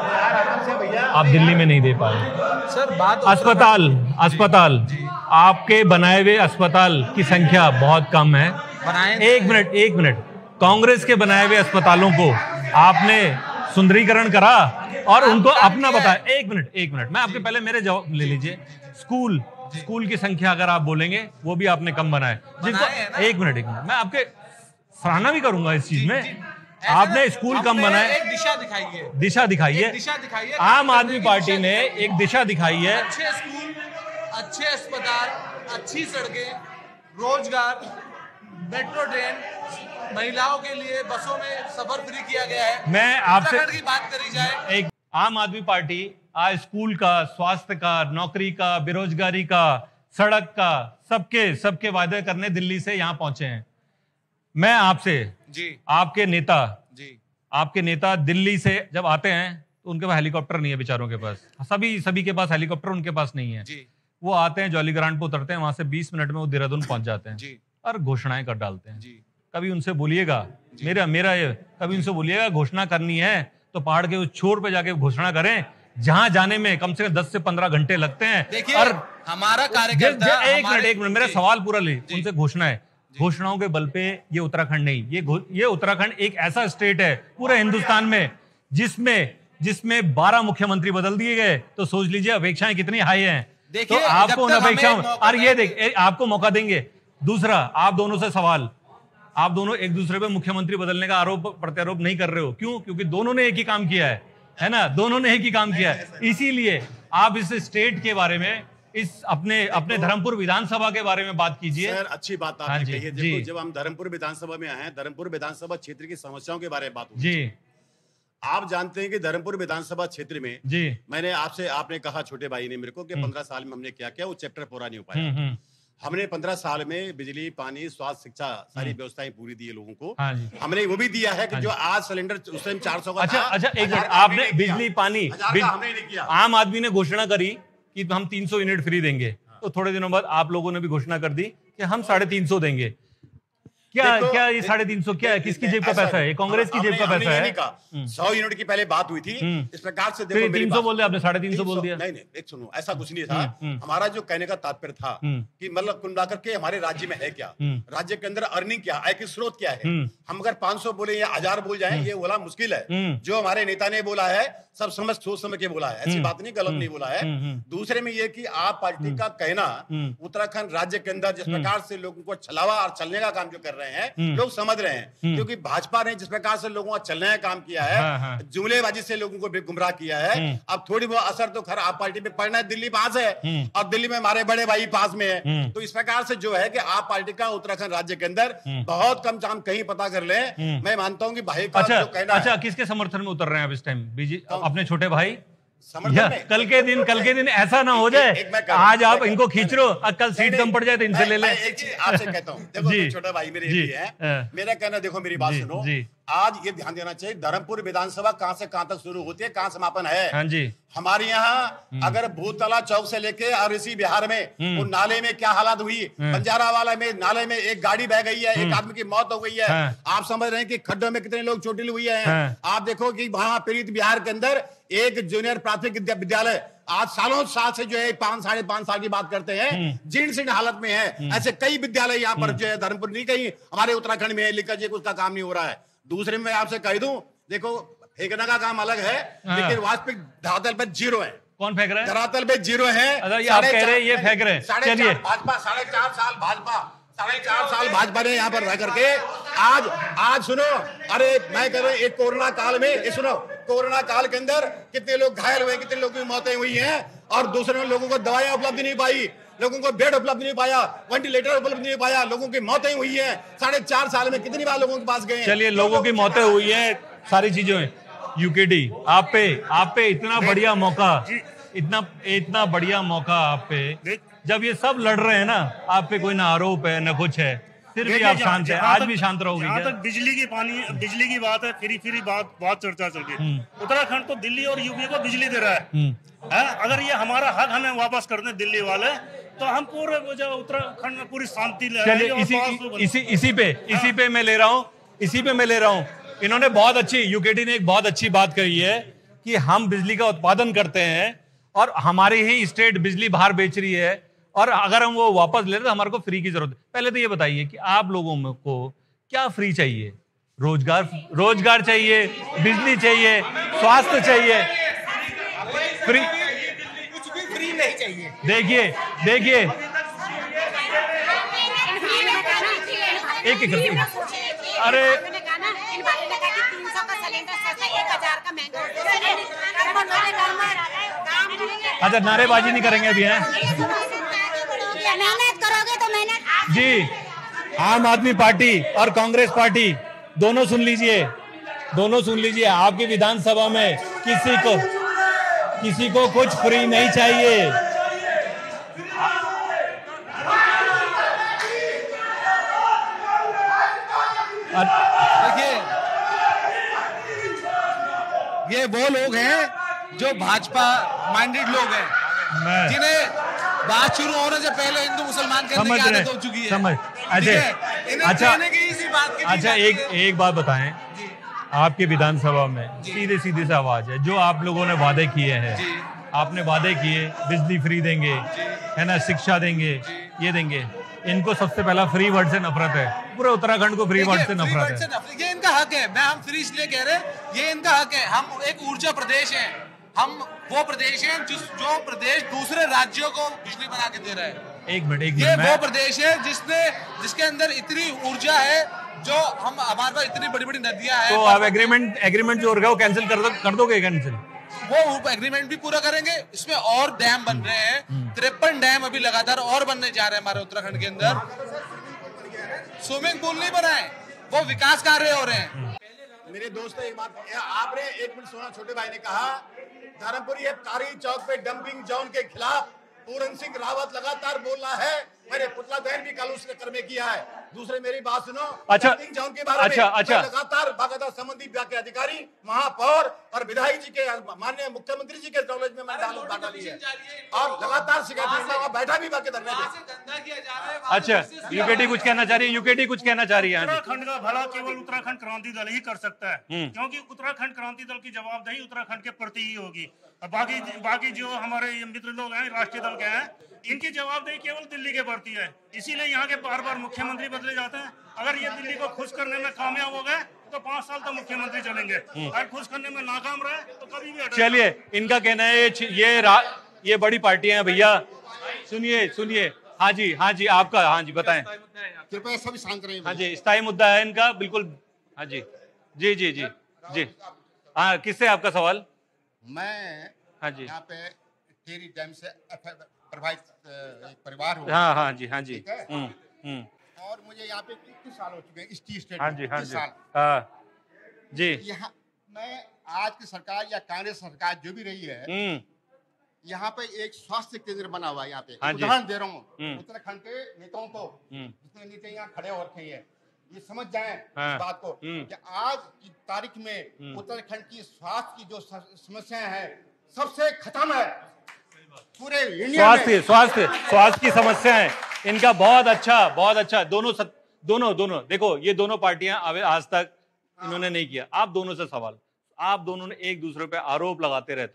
आप दिल्ली में नहीं दे पाए सर। बात अस्पताल, अस्पताल आपके बनाए हुए अस्पताल की संख्या बहुत कम है। एक मिनट एक मिनट कांग्रेस के बनाए हुए अस्पतालों को आपने सुंदरीकरण करा और उनको अपना बताया। एक मिनट एक मिनट मैं आपके पहले मेरे जवाब ले लीजिए। स्कूल, स्कूल की संख्या अगर आप बोलेंगे वो भी आपने कम बनाए। जिसको एक मिनट एक मिनट मैं आपके सराहना भी करूंगा इस चीज में। आपने स्कूल कम बनाए, एक दिशा दिखाई है, दिशा दिखाई है, दिशा दिखाई है। आम आदमी पार्टी ने एक दिशा दिखाई है। अच्छे स्कूल, अच्छे अस्पताल, अच्छी सड़कें, रोजगार, मेट्रो ट्रेन, महिलाओं के लिए बसों में सफर फ्री किया गया है। मैं आपसे उत्तराखंड की बात करी जाए, एक आम आदमी पार्टी आज स्कूल का, स्वास्थ्य का, नौकरी का, बेरोजगारी का, सड़क का, सबके सबके वादे करने दिल्ली से यहाँ पहुंचे हैं। मैं आपसे जी, आपके नेता जी, आपके नेता दिल्ली से जब आते हैं तो उनके पास हेलीकॉप्टर नहीं है बेचारों के पास, सभी सभी के पास हेलीकॉप्टर, उनके पास नहीं है जी। वो आते हैं जॉली ग्रांट पे उतरते हैं, वहां से बीस मिनट में वो देहरादून पहुंच जाते हैं जी। और घोषणाएं कर डालते हैं जी। कभी उनसे बोलिएगा, मेरा मेरा ये कभी उनसे बोलिएगा घोषणा करनी है तो पहाड़ के उस छोर पे जाके घोषणा करें, जहां जाने में कम से कम दस से पंद्रह घंटे लगते हैं। और हमारा कार्यकर्ता, एक मिनट एक मिनट मेरा सवाल पूरा ले, उनसे घोषणा है, घोषणाओं के बल पे ये उत्तराखंड नहीं, ये ये उत्तराखंड एक ऐसा स्टेट है पूरे हिंदुस्तान में जिसमें जिसमें बारह मुख्यमंत्री बदल दिए गए, तो सोच लीजिए अपेक्षाएं कितनी हाई हैं। तो आपको उन अपेक्षाओं, और ये देख आपको मौका देंगे। दूसरा, आप दोनों से सवाल, आप दोनों एक दूसरे पे मुख्यमंत्री बदलने का आरोप प्रत्यारोप नहीं कर रहे हो, क्यों? क्योंकि दोनों ने एक ही काम किया है, है ना, दोनों ने एक ही काम किया है। इसीलिए आप इस स्टेट के बारे में, इस अपने अपने धर्मपुर विधानसभा के बारे में बात कीजिए। सर अच्छी बात आपने हाँ जी, कही है। जी। देखो, जब हम धर्मपुर विधानसभा में आए हैं, धर्मपुर विधानसभा क्षेत्र की समस्याओं के बारे में बात हुई। जी, आप जानते हैं कि धर्मपुर विधानसभा क्षेत्र में जी, मैंने आपसे आपने कहा छोटे भाई ने मेरे को कि पंद्रह साल में हमने क्या किया, वो चैप्टर पूरा नहीं हो पाया। हम्म, हम्म, हमने पंद्रह साल में बिजली, पानी, स्वास्थ्य, शिक्षा सारी व्यवस्थाएं पूरी दी है लोगों को। हाँ जी। हमने वो भी दिया है कि जो आज सिलेंडर उस टाइम चार सौ का अच्छा था, अच्छा एक हजार मिनट, का आपने हमने नहीं किया। बिजली पानी हजार बिज- का हमने नहीं किया। आम आदमी ने घोषणा करी कि हम तीन सौ यूनिट फ्री देंगे, तो थोड़े दिनों बाद आप लोगों ने भी घोषणा कर दी कि हम साढ़े तीन सौ देंगे। क्या देखो, क्या ये साढ़े तीन सौ क्या है, किसकी जेब का पैसा है? ये कांग्रेस की जेब का पैसा है। सौ यूनिट की पहले बात हुई थी, इस प्रकार से देखो, फिर मेरी तीन सौ बात- बोल दिया आपने, साढ़े तीन सौ बोल दिया। नहीं नहीं, एक सुनो, ऐसा कुछ नहीं था। हमारा जो कहने का तात्पर्य था कि मतलब कुल मिलाकर के हमारे राज्य में है क्या, राज्य के अंदर अर्निंग क्या, आय के स्रोत क्या है। हम अगर पांच सौ बोले या हजार बोल जाए, ये बोला मुश्किल है। जो हमारे नेता ने बोला है सब समझ सोच समझ के बोला है, ऐसी बात नहीं, गलत नहीं बोला है। दूसरे में ये कि आप पार्टी का कहना उत्तराखंड राज्य के अंदर जिस प्रकार से लोगों को छलावा और चलने का काम जो कर रहे हैं, लोग समझ रहे हैं। क्योंकि भाजपा ने जिस प्रकार से लोगों का चलने का काम किया है, हाँ, हाँ। जुमलेबाजी से लोगों को भी गुमराह किया है। अब थोड़ी बहुत असर तो खैर आप पार्टी पे पड़ना है, दिल्ली पास है और दिल्ली में हमारे बड़े भाई पास में है। तो इस प्रकार से जो है कि आप पार्टी का उत्तराखंड राज्य के अंदर बहुत कम काम कहीं पता कर ले। मैं मानता हूँ कि भाई का अच्छा जो कहना अच्छा, है, किसके समर्थन में उतर रहे हैं आप इस टाइम? बीजे अपने छोटे भाई? समर्थन या में। कल के दिन कल के दिन ऐसा ना हो जाए, एक मैं कर रहा हूं, आज आप मैं इनको कर- खींच रहे हो और कल सीट नहीं, कम पड़ जाए तो इनसे मैं- ले ले। मैं एक चीज आपसे कहता हूँ, देखो जी, तो छोटा भाई मेरे जी, ये है, हाँ। मेरा कहना, देखो मेरी बात जी, सुनो। जी। आज ये ध्यान देना चाहिए, धर्मपुर विधानसभा कहां से कहां तक शुरू होती है, कहां समापन है। हाँ जी। हमारे यहाँ अगर भूतला चौक से लेके और इसी बिहार में वो नाले में क्या हालत हुई, बंजारा वाला में नाले में एक गाड़ी बह गई है, एक आदमी की मौत हो गई है। हाँ। आप समझ रहे हैं कि खड्डों में कितने लोग चोटिल हुए हैं। हाँ। आप देखो कि वहां पीड़ित बिहार के अंदर एक जूनियर प्राथमिक विद्या- विद्यालय आज सालों साल से जो है पांच साढ़े पांच साल की बात करते हैं, जीर्ण शीर्ण हालत में है। ऐसे कई विद्यालय यहाँ पर जो है धर्मपुर नहीं कहीं हमारे उत्तराखंड में है, लिखा जी उसका काम नहीं हो रहा है। दूसरे में आपसे कह दूं, देखो फेंकने का काम अलग है, लेकिन वास्तविक धरातल पे जीरो है। कौन फेंक रहा है? धरातल पे जीरो है। अगर ये आप कह रहे हैं ये फेंक रहे हैं, चलिए भाजपा साढ़े चार साल भाजपा साढ़े चार साल भाजपा ने यहाँ पर रह करके आज आज सुनो, अरे मैं कह रहा हूँ एक कोरोना काल में, ये सुनो कोरोना काल के अंदर कितने लोग घायल हुए, कितने लोगों की मौतें हुई हैं, और दूसरे लोगों को दवाइयां उपलब्ध नहीं पाई, लोगों को बेड उपलब्ध नहीं पाया, वेंटिलेटर उपलब्ध नहीं पाया, लोगों की मौतें हुई हैं। साढ़े चार साल में कितनी बार लोगों के पास गए? चलिए लोगों की मौतें हुई हैं, सारी चीजें हुई। यूकेडी आप पे आप पे इतना बढ़िया मौका, इतना इतना बढ़िया मौका आप पे, जब ये सब लड़ रहे हैं ना, आप पे कोई ना आरोप है ना कुछ है, फिर भी आप शांत है। आज भी शांत रहोगे क्या? तक बिजली की पानी बिजली की बात है, फ्री फ्री बात बहुत चर्चा चल रही है। उत्तराखंड तो दिल्ली और यूपी को बिजली दे रहा है, है? अगर ये हमारा हक हमें वापस कर दें दिल्ली वाले, तो हम पूरे उत्तराखंड में पूरी शांति ले। चलिए इसी इसी इसी पे इसी पे मैं ले रहा हूँ इसी पे मैं ले रहा हूँ इन्होंने बहुत अच्छी, यूकेडी ने एक बहुत अच्छी बात कही है कि हम बिजली का उत्पादन करते हैं और हमारी ही स्टेट बिजली बाहर बेच रही है, और अगर हम वो वापस ले रहे तो हमारे को फ्री की जरूरत है। पहले तो ये बताइए कि आप लोगों को क्या फ्री चाहिए? रोजगार रोजगार चाहिए, बिजली चाहिए, स्वास्थ्य चाहिए, फ्री कुछ भी फ्री नहीं चाहिए। देखिए देखिए एक एक अरे अच्छा नारेबाजी नहीं करेंगे अभी, हैं? मेहनत करोगे तो मेहनत जी। आम आदमी पार्टी और कांग्रेस पार्टी दोनों सुन लीजिए, दोनों सुन लीजिए, आपकी विधानसभा में किसी को किसी को कुछ फ्री नहीं चाहिए। देखिए ये वो लोग हैं जो भाजपा माइंडेड लोग हैं, जिन्हें बात शुरू होने से पहले हिंदू मुसलमान करने की आदत हो चुकी है। समझ अच्छा अच्छा अच्छा एक एक बात बताएं, आपके विधानसभा में सीधे सीधे से आवाज है, जो आप लोगों ने वादे किए हैं, आपने वादे किए बिजली फ्री देंगे, है ना, शिक्षा देंगे, ये देंगे, इनको सबसे पहला फ्री वर्ड से नफरत है। पूरे उत्तराखंड को फ्री वर्ड से नफरत है। ये इनका हक है, मैं हम फ्री इसलिए कह रहे हैं, ये इनका हक है। हम एक ऊर्जा प्रदेश है, हम वो प्रदेश हैं जिस जो प्रदेश दूसरे राज्यों को बिजली बना के दे रहा है। एक मिनट एक ये मिनट वो प्रदेश है जिसने जिसके अंदर इतनी ऊर्जा है, जो हम हमारे पास इतनी बड़ी बड़ी नदियां हैं। तो आप एग्रीमेंट एग्रीमेंट जो हो रहा है वो कैंसिल कर दो कर दोगे कैंसिल? वो एग्रीमेंट भी पूरा करेंगे। इसमें और डैम बन रहे हैं, तिरपन डैम अभी लगातार और बनने जा रहे हैं हमारे उत्तराखंड के अंदर। स्विमिंग पूल नहीं बनाए, वो विकास कार्य हो रहे हैं। मेरे दोस्तों एक बात, आपने एक मिनट सुना, छोटे भाई ने कहा धर्मपुर ये कारी चौक पे डंपिंग जोन के खिलाफ पूरन सिंह रावत लगातार बोल रहा है। मेरे पुतला दहन भी कल उसने कर में किया है। दूसरे मेरी बात सुनो, अच्छा डंपिंग जोन के बारे अच्छा में अच्छा लगातार बाकायदा संबंधी विभाग के अधिकारी, महापौर और विधायक जी के, माननीय मुख्यमंत्री जी के नॉलेज में मैंने डालू बात डाली है, और लगातार शिकायत बैठा भी बाकी धरने पे। अच्छा यूकेटी कुछ कहना चाह रही है, यूकेटी कुछ कहना चाह रही है। उत्तराखंड का भला केवल उत्तराखंड क्रांति दल ही कर सकता है, क्योंकि उत्तराखंड क्रांति दल की जवाबदेही उत्तराखंड के प्रति ही होगी। बाकी बाकी जो हमारे मित्र लोग हैं राष्ट्रीय दल के हैं, इनकी जवाबदेही केवल दिल्ली के प्रति है। इसीलिए यहाँ के बार बार मुख्यमंत्री बदले जाते हैं। अगर ये दिल्ली को खुश करने में कामयाब हो गए तो पांच साल तक मुख्यमंत्री चलेंगे, अगर खुश करने में नाकाम रहे तो कभी भी। चलिए इनका कहना है ये रा, ये बड़ी पार्टियां हैं भैया। सुनिए सुनिए हाँ जी हाँ जी आपका, हाँ जी बताएं कृपया सभी शांत रहिए। हाँ जी स्थायी मुद्दा है इनका, बिल्कुल। हाँ जी जी जी जी जी हाँ, किससे आपका सवाल? मैं हाँ जी यहाँ पे टेरी डैम से प्रभावित परिवार हूँ। हाँ हाँ जी हाँ जी हम्म हम्म और मुझे यहाँ पे कितने साल हो चुके हैं इस टी स्टेट हाँ जी हाँ जी साल हाँ जी। यहाँ मैं आज की सरकार या कांग्रेस सरकार जो भी रही है, यहाँ पे एक स्वास्थ्य केंद्र बना हुआ है। यहाँ पे हाँ उदाहरण दे रहा हूँ उत्तराखंड के नेताओं को, जितने नेता यहाँ खड़े हो रखे हैं, ये समझ जाएं हाँ, इस बात को कि आज की तारीख में उत्तराखंड की स्वास्थ्य की जो समस्याएं हैं सबसे खत्म है पूरे इंडिया में। स्वास्थ्य स्वास्थ्य स्वास्थ्य की समस्या है इनका बहुत अच्छा बहुत अच्छा। दोनों सत, दोनों दोनों देखो, ये दोनों पार्टियां आज तक इन्होंने नहीं किया। आप दोनों से सवाल, आप दोनों ने एक दूसरे पे आरोप लगाते रहते हो,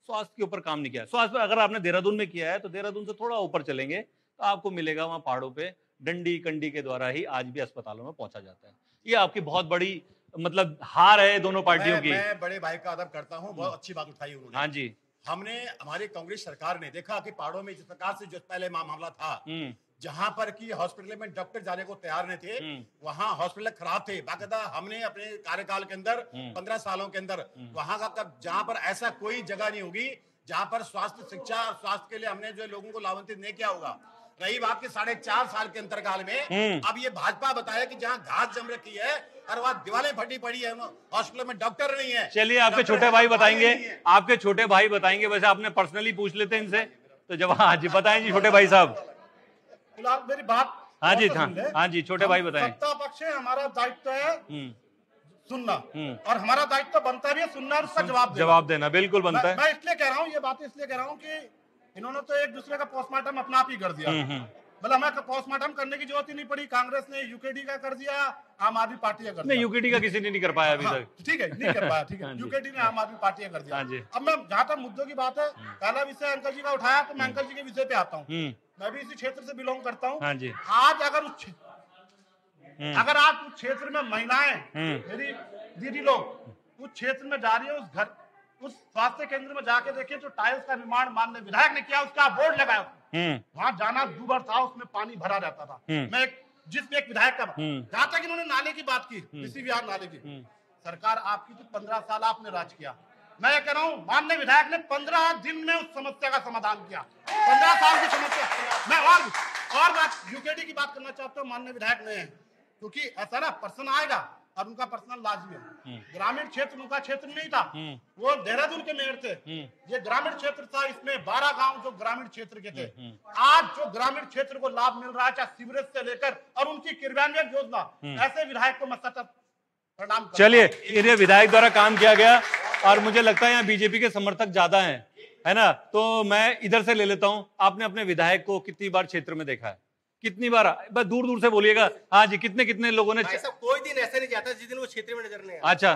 स्वास्थ्य के ऊपर काम नहीं किया। स्वास्थ्य अगर आपने देहरादून में किया है तो देहरादून से थोड़ा ऊपर चलेंगे तो आपको मिलेगा वहां पहाड़ों पे डंडी कंडी के द्वारा ही आज भी अस्पतालों में पहुंचा जाता है। ये आपकी बहुत बड़ी मतलब हार है दोनों पार्टियों मैं, की। मैं बड़े भाई का अदब करता हूँ, बहुत अच्छी बात उठाई उन्होंने। हाँ जी, हमने हमारी कांग्रेस सरकार ने देखा कि पहाड़ों में जिस प्रकार से जो पहले मा, मामला था, जहां पर कि हॉस्पिटल में डॉक्टर जाने को तैयार नहीं थे, वहां हॉस्पिटल खराब थे। बाकायदा हमने अपने कार्यकाल के अंदर पंद्रह सालों के अंदर वहां का कब जहां पर ऐसा कोई जगह नहीं होगी जहां पर स्वास्थ्य शिक्षा स्वास्थ्य के लिए हमने जो लोगों को लाभान्वित नहीं किया होगा। रही बात के साढ़े चार साल के अंतरकाल में अब ये भाजपा बताया कि जहां घास जम रखी है और वहां दीवारें फटी पड़ी है, हॉस्पिटल में डॉक्टर नहीं है। चलिए आपके छोटे भाई बताएंगे, आपके छोटे भाई बताएंगे। वैसे आपने पर्सनली पूछ लेते हैं इनसे, तो जब हाँ जी बताएं जी छोटे भाई साहब। फिलहाल मेरी बात हाँ जी, हाँ हाँ जी छोटे भाई बताएं। सत्ता पक्ष है, हमारा दायित्व है सुनना और हमारा दायित्व बनता भी है सुनना और उसका जवाब देना। जवाब देना बिल्कुल बनता है। मैं इसलिए कह रहा हूँ, ये बात इसलिए कह रहा हूँ कि इन्होंने तो एक दूसरे का पोस्टमार्टम अपना आप ही कर दिया। मतलब हमें पोस्टमार्टम करने की जरूरत ही नहीं पड़ी। कांग्रेस ने यूकेडी का कर दिया, आम आदमी पार्टी का कर दिया। यूकेडी का किसी ने नहीं कर पाया अभी तक। ठीक है, नहीं कर पाया, ठीक है। यूकेडी ने आम आदमी पार्टी का कर दिया। अब मैं जहाँ तक मुद्दों की बात है, पहला विषय अंकल जी का उठाया, तो मैं अंकल जी के विषय पे आता हूँ। मैं भी इसी क्षेत्र से बिलोंग करता हूँ। आज अगर उस अगर आप उस क्षेत्र में महिलाएं, मेरी दीदी लोग उस क्षेत्र में जा रही है, उस घर उस स्वास्थ्य केंद्र में जाके देखिए जो टाइल्स का निर्माण माननीय विधायक ने किया, उसका बोर्ड लगाया, वहां जाना दूभर था, उसमें पानी भरा रहता था। मैं एक जिसमें एक विधायक का जहां तक इन्होंने नाले की बात की, कृषि विहार नाले की, सरकार आपकी तो पंद्रह साल आपने राज किया। मैं कह रहा हूँ माननीय विधायक ने पंद्रह दिन में उस समस्या का समाधान किया। पंद्रह साल की समस्या। मैं और और बात यूकेडी की बात करना चाहता हूँ माननीय विधायक ने, क्योंकि ऐसा ना पर्सन आएगा और उनका पर्सनल लाजमी है। ग्रामीण क्षेत्र उनका क्षेत्र नहीं था, वो देहरादून के मेयर थे, ये ग्रामीण क्षेत्र था। इसमें बारह गांव जो ग्रामीण क्षेत्र के थे, आज जो ग्रामीण क्षेत्र को लाभ मिल रहा है, चाहे सीवरेज से लेकर और उनकी क्रियान्वयन योजना, ऐसे विधायक को मैं सतत प्रणाम। चलिए, ये विधायक द्वारा काम किया गया और मुझे लगता है यहाँ बीजेपी के समर्थक ज्यादा हैं, है ना? तो मैं इधर से ले लेता हूँ। आपने अपने विधायक को कितनी बार क्षेत्र में देखा है? कितनी बार? बस दूर दूर से बोलिएगा। हाँ जी, कितने कितने लोगों ने? सब कोई दिन ऐसा नहीं जाता जिस दिन वो क्षेत्र में नजर नहीं आता। अच्छा,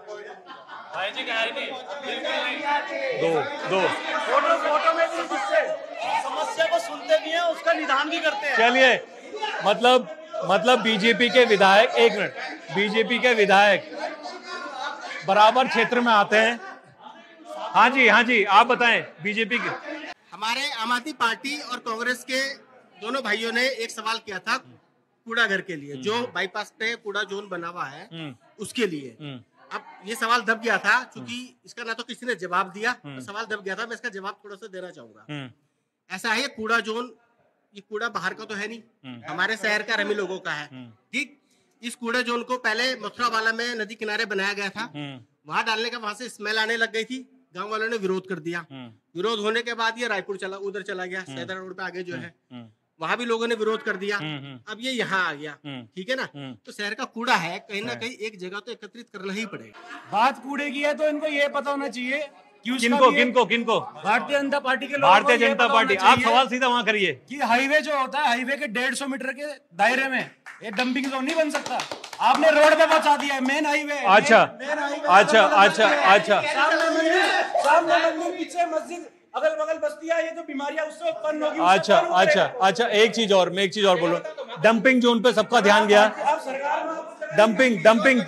दो दो फोटो फोटो में भी समस्या को सुनते भी हैं, उसका निदान भी करते हैं। चलिए, मतलब मतलब बीजेपी के विधायक, एक मिनट, बीजेपी के विधायक बराबर क्षेत्र में आते हैं। हाँ जी, हाँ जी, आप बताएं बीजेपी के। हमारे आम आदमी पार्टी और कांग्रेस के दोनों भाइयों ने एक सवाल किया था कूड़ा घर के लिए, जो बाईपास पे कूड़ा जोन बना हुआ है उसके लिए। अब ये सवाल दब गया था, क्योंकि इसका ना तो किसी ने जवाब दिया, तो सवाल दब गया था। मैं इसका जवाब थोड़ा सा देना चाहूंगा। ऐसा है, कूड़ा जोन, ये कूड़ा बाहर का तो है नहीं, हमारे शहर का रमी लोगों का है। ठीक, इस कूड़ा जोन को पहले मथुरा वाला में नदी किनारे बनाया गया था। वहां डालने का वहां से स्मेल आने लग गई थी, गांव वालों ने विरोध कर दिया। विरोध होने के बाद ये रायपुर चला, उधर चला गया, सैदरा रोड पे आगे जो है, वहां भी लोगों ने विरोध कर दिया। अब ये यहाँ आ गया, ठीक है ना? तो शहर का कूड़ा है, कहीं ना कहीं एक जगह तो एकत्रित करना ही पड़ेगा। बात कूड़े की है तो इनको ये पता होना चाहिए किनको किनको किनको भारतीय जनता पार्टी के लोगों भारतीय जनता पार्टी। आप सवाल सीधा वहां करिए कि हाईवे जो होता है, हाईवे के डेढ़ सौ मीटर के दायरे में ये डंपिंग जोन नहीं बन सकता। आपने रोड पे पहुंचा दिया है, मेन हाईवे। अच्छा अच्छा अच्छा अच्छा, सामने मंदिर, सामने मंदिर, पीछे मस्जिद, अगल बगल बस्तियां, ये जो बीमारियां उससे उत्पन्न होगी। अच्छा अच्छा अच्छा, एक चीज और, मैं एक चीज और बोलूं, डंपिंग जोन पे सबका ध्यान गया। डंपिंग डंपिंग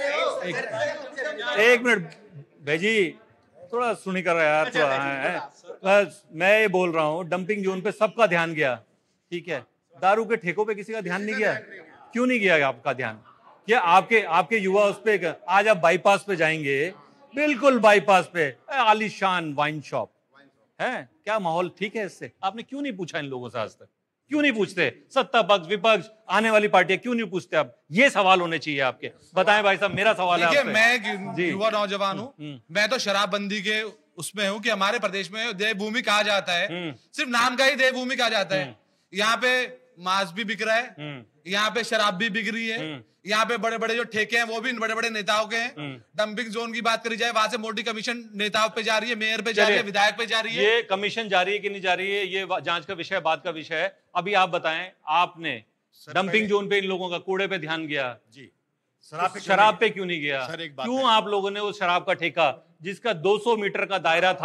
एक मिनट भेजी, थोड़ा सुनी कर रहा है यार, थोड़ा है। बस मैं ये बोल रहा हूँ, डंपिंग जोन पे सबका ध्यान गया, ठीक है। दारू के ठेकों पे किसी का ध्यान नहीं गया। क्यों नहीं गया आपका ध्यान? क्या आपके आपके युवा उस पे, आज आप बाईपास पे जाएंगे, बिल्कुल बाईपास पे आलीशान वाइन शॉप है, क्या माहौल ठीक है इससे? आपने क्यों नहीं पूछा इन लोगों से आज तक? क्यों नहीं पूछते? सत्ता पक्ष, विपक्ष, आने वाली पार्टियां क्यों नहीं पूछते? आप ये सवाल होने चाहिए आपके। बताएं भाई साहब, मेरा सवाल है आपसे। मैं युवा नौजवान हूँ, मैं तो शराबबंदी के उसमें हूँ कि हमारे प्रदेश में देवभूमि कहा जाता है, सिर्फ नाम का ही देवभूमि कहा जाता है। यहाँ पे मांस भी बिक रहा है, यहाँ पे शराब भी बिक रही है, यहाँ पे बड़े बड़े जो ठेके हैं वो भी बड़े बड़े नेताओं के हैं। डंपिंग जोन की बात करी जाए, वहां से मोटी कमीशन नेताओं पे जा रही है, मेयर पे जा रही है, विधायक पे जा रही है। ये कमीशन जा रही है कि नहीं जा रही है, ये जांच का विषय, बात का विषय है। अभी आप बताएं, आपने डंपिंग जोन पे इन लोगों का, कूड़े पे ध्यान गया जी, शराब शराब पे क्यों नहीं गया? क्यों आप लोगों ने उस शराब का ठेका जिसका दो सौ मीटर का दायरा था,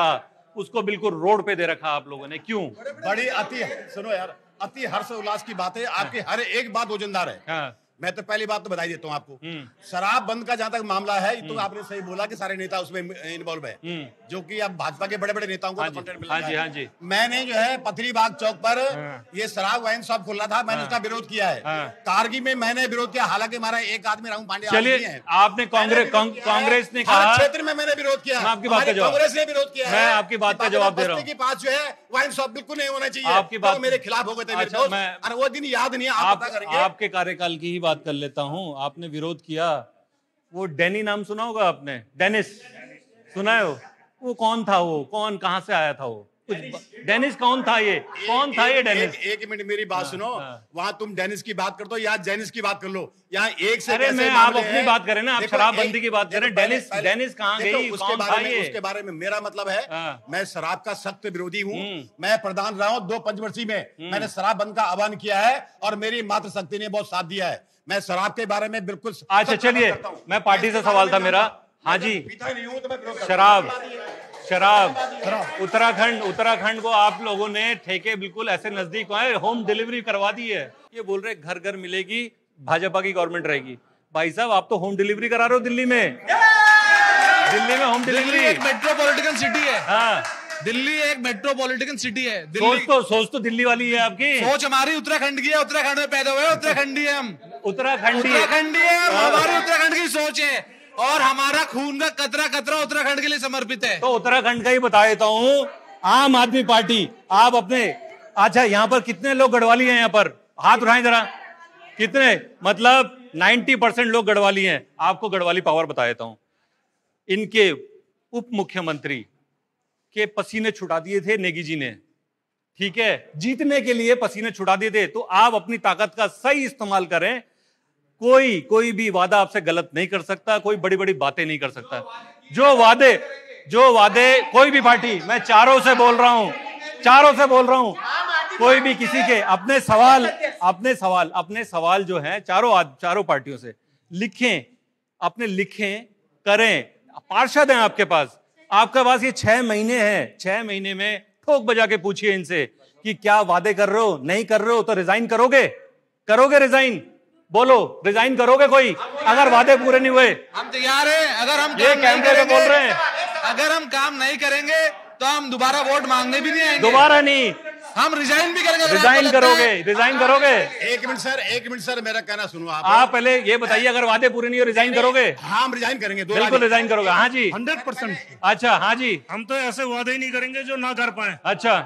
उसको बिल्कुल रोड पे दे रखा आप लोगों ने, क्यों? बड़ी अति, सुनो यार, अति हर्ष उल्लास की बात है, आपकी हर एक बात वजनदार है। हाँ। मैं तो पहली बात तो बधाई देता हूँ आपको। शराब बंद का जहां तक मामला है, तो आपने सही बोला कि सारे नेता उसमें इन्वॉल्व है, जो कि अब भाजपा के बड़े बड़े नेताओं को कंटेंट मिल रहा है। हाँ जी, मैंने जो है पथरी बाग चौक पर ये शराब वाइन शॉप खोला था, मैंने उसका विरोध किया है। कारगिल में मैंने विरोध किया, हालांकि हमारा एक आदमी राहुल पांडे चलिए, आपने कांग्रेस कांग्रेस ने कहा, क्षेत्र में मैंने विरोध किया, आपकी बात का जवाब, कांग्रेस ने विरोध किया, मैं आपकी बात का जवाब दे रहा हूँ। के पास जो है वाइन शॉप बिल्कुल नहीं होना चाहिए, आपकी बात मेरे खिलाफ हो गए थे मेरे दोस्त, और वो दिन याद नहीं है, आप पता करेंगे। आपके कार्यकाल की ही बात कर लेता हूँ। आपने विरोध किया, वो डैनी नाम सुना होगा आपने, डेनिस सुना है? वो कौन था? वो कौन, कहां से आया था? वो कुछ डेनिस कौन था? ये कौन था ये डेनिस? एक, एक मिनट मेरी बात सुनो, वहां तुम डेनिस की बात कर दो, यहाँ जेनिस की बात कर लो, यहाँ एक से अरे मैं आप अपनी बात करें ना, आप शराबबंदी की बात करें। डेनिस डेनिस कहाँ गई? उसके बारे में उसके बारे में मेरा मतलब है, मैं शराब का सख्त विरोधी हूँ। मैं प्रधान रहा हूँ दो पंचवर्षीय में, मैंने शराब बंद का आह्वान किया है और मेरी मातृ शक्ति ने बहुत साथ दिया है। मैं शराब के बारे में बिल्कुल। अच्छा चलिए, मैं पार्टी से सवाल था मेरा। हाँ जी, शराब शराब उत्तराखंड उत्तराखंड को आप लोगों ने ठेके बिल्कुल ऐसे नजदीक आए, होम डिलीवरी करवा दी है। ये बोल रहे घर घर मिलेगी, भाजपा की गवर्नमेंट रहेगी। भाई साहब, आप तो होम डिलीवरी करा रहे हो दिल्ली में। दिल्ली में होम डिलीवरी एक मेट्रोपॉलिटन सिटी है। हाँ, दिल्ली एक मेट्रोपॉलिटन सिटी है। सोच तो सोच तो दिल्ली वाली है आपकी। सोच हमारी उत्तराखंड की है, उत्तराखंड में पैदा हुए, उत्तराखंडी है हम, उत्तराखंडी उत्तराखंडी है हमारी, उत्तराखंड की सोच है और हमारा खून का कतरा कतरा उत्तराखंड के लिए समर्पित है। तो उत्तराखंड का ही बता देता हूँ, आम आदमी पार्टी, आप अपने, अच्छा यहाँ पर कितने लोग गढ़वाली हैं? यहाँ पर हाथ उठाएं जरा, कितने? मतलब नब्बे परसेंट लोग गढ़वाली हैं। आपको गढ़वाली पावर बता देता हूँ। इनके उप मुख्यमंत्री के पसीने छुटा दिए थे नेगी जी ने, ठीक है, जीतने के लिए पसीने छुटा दिए थे। तो आप अपनी ताकत का सही इस्तेमाल करें। कोई कोई भी वादा आपसे गलत नहीं कर सकता, कोई बड़ी बड़ी बातें नहीं कर सकता। जो वादे जो वादे कोई भी पार्टी, मैं चारों से बोल रहा हूं, चारों से बोल रहा हूं, कोई भी किसी के अपने सवाल अपने सवाल अपने सवाल जो हैं चारों चारों पार्टियों से लिखें, अपने लिखें, करें। पार्षद हैं आपके पास, आपके पास ये छह महीने हैं, छह महीने में ठोक बजा के पूछिए इनसे कि क्या वादे कर रहे हो, नहीं कर रहे हो तो रिजाइन करोगे? करोगे रिजाइन? बोलो, रिजाइन करोगे कोई अगर वादे पूरे नहीं हुए? हम तैयार हैं। अगर हम ये कैमरे पे बोल रहे हैं, अगर हम काम नहीं करेंगे तो हम दोबारा वोट मांगने भी नहीं आएंगे। दोबारा नहीं, हम रिजाइन भी करेंगे। रिजाइन करोगे? रिजाइन करोगे? एक मिनट सर, एक मिनट सर, मेरा कहना सुनो आप। आप पहले ये बताइए, अगर वादे पूरे नहीं हो रिजाइन करोगे? हाँ, हम रिजाइन करेंगे, बिल्कुल रिजाइन करोगे। हाँ जी, हंड्रेड परसेंट। अच्छा, हाँ जी, हम तो ऐसे वादे ही नहीं करेंगे जो ना कर पाए। अच्छा,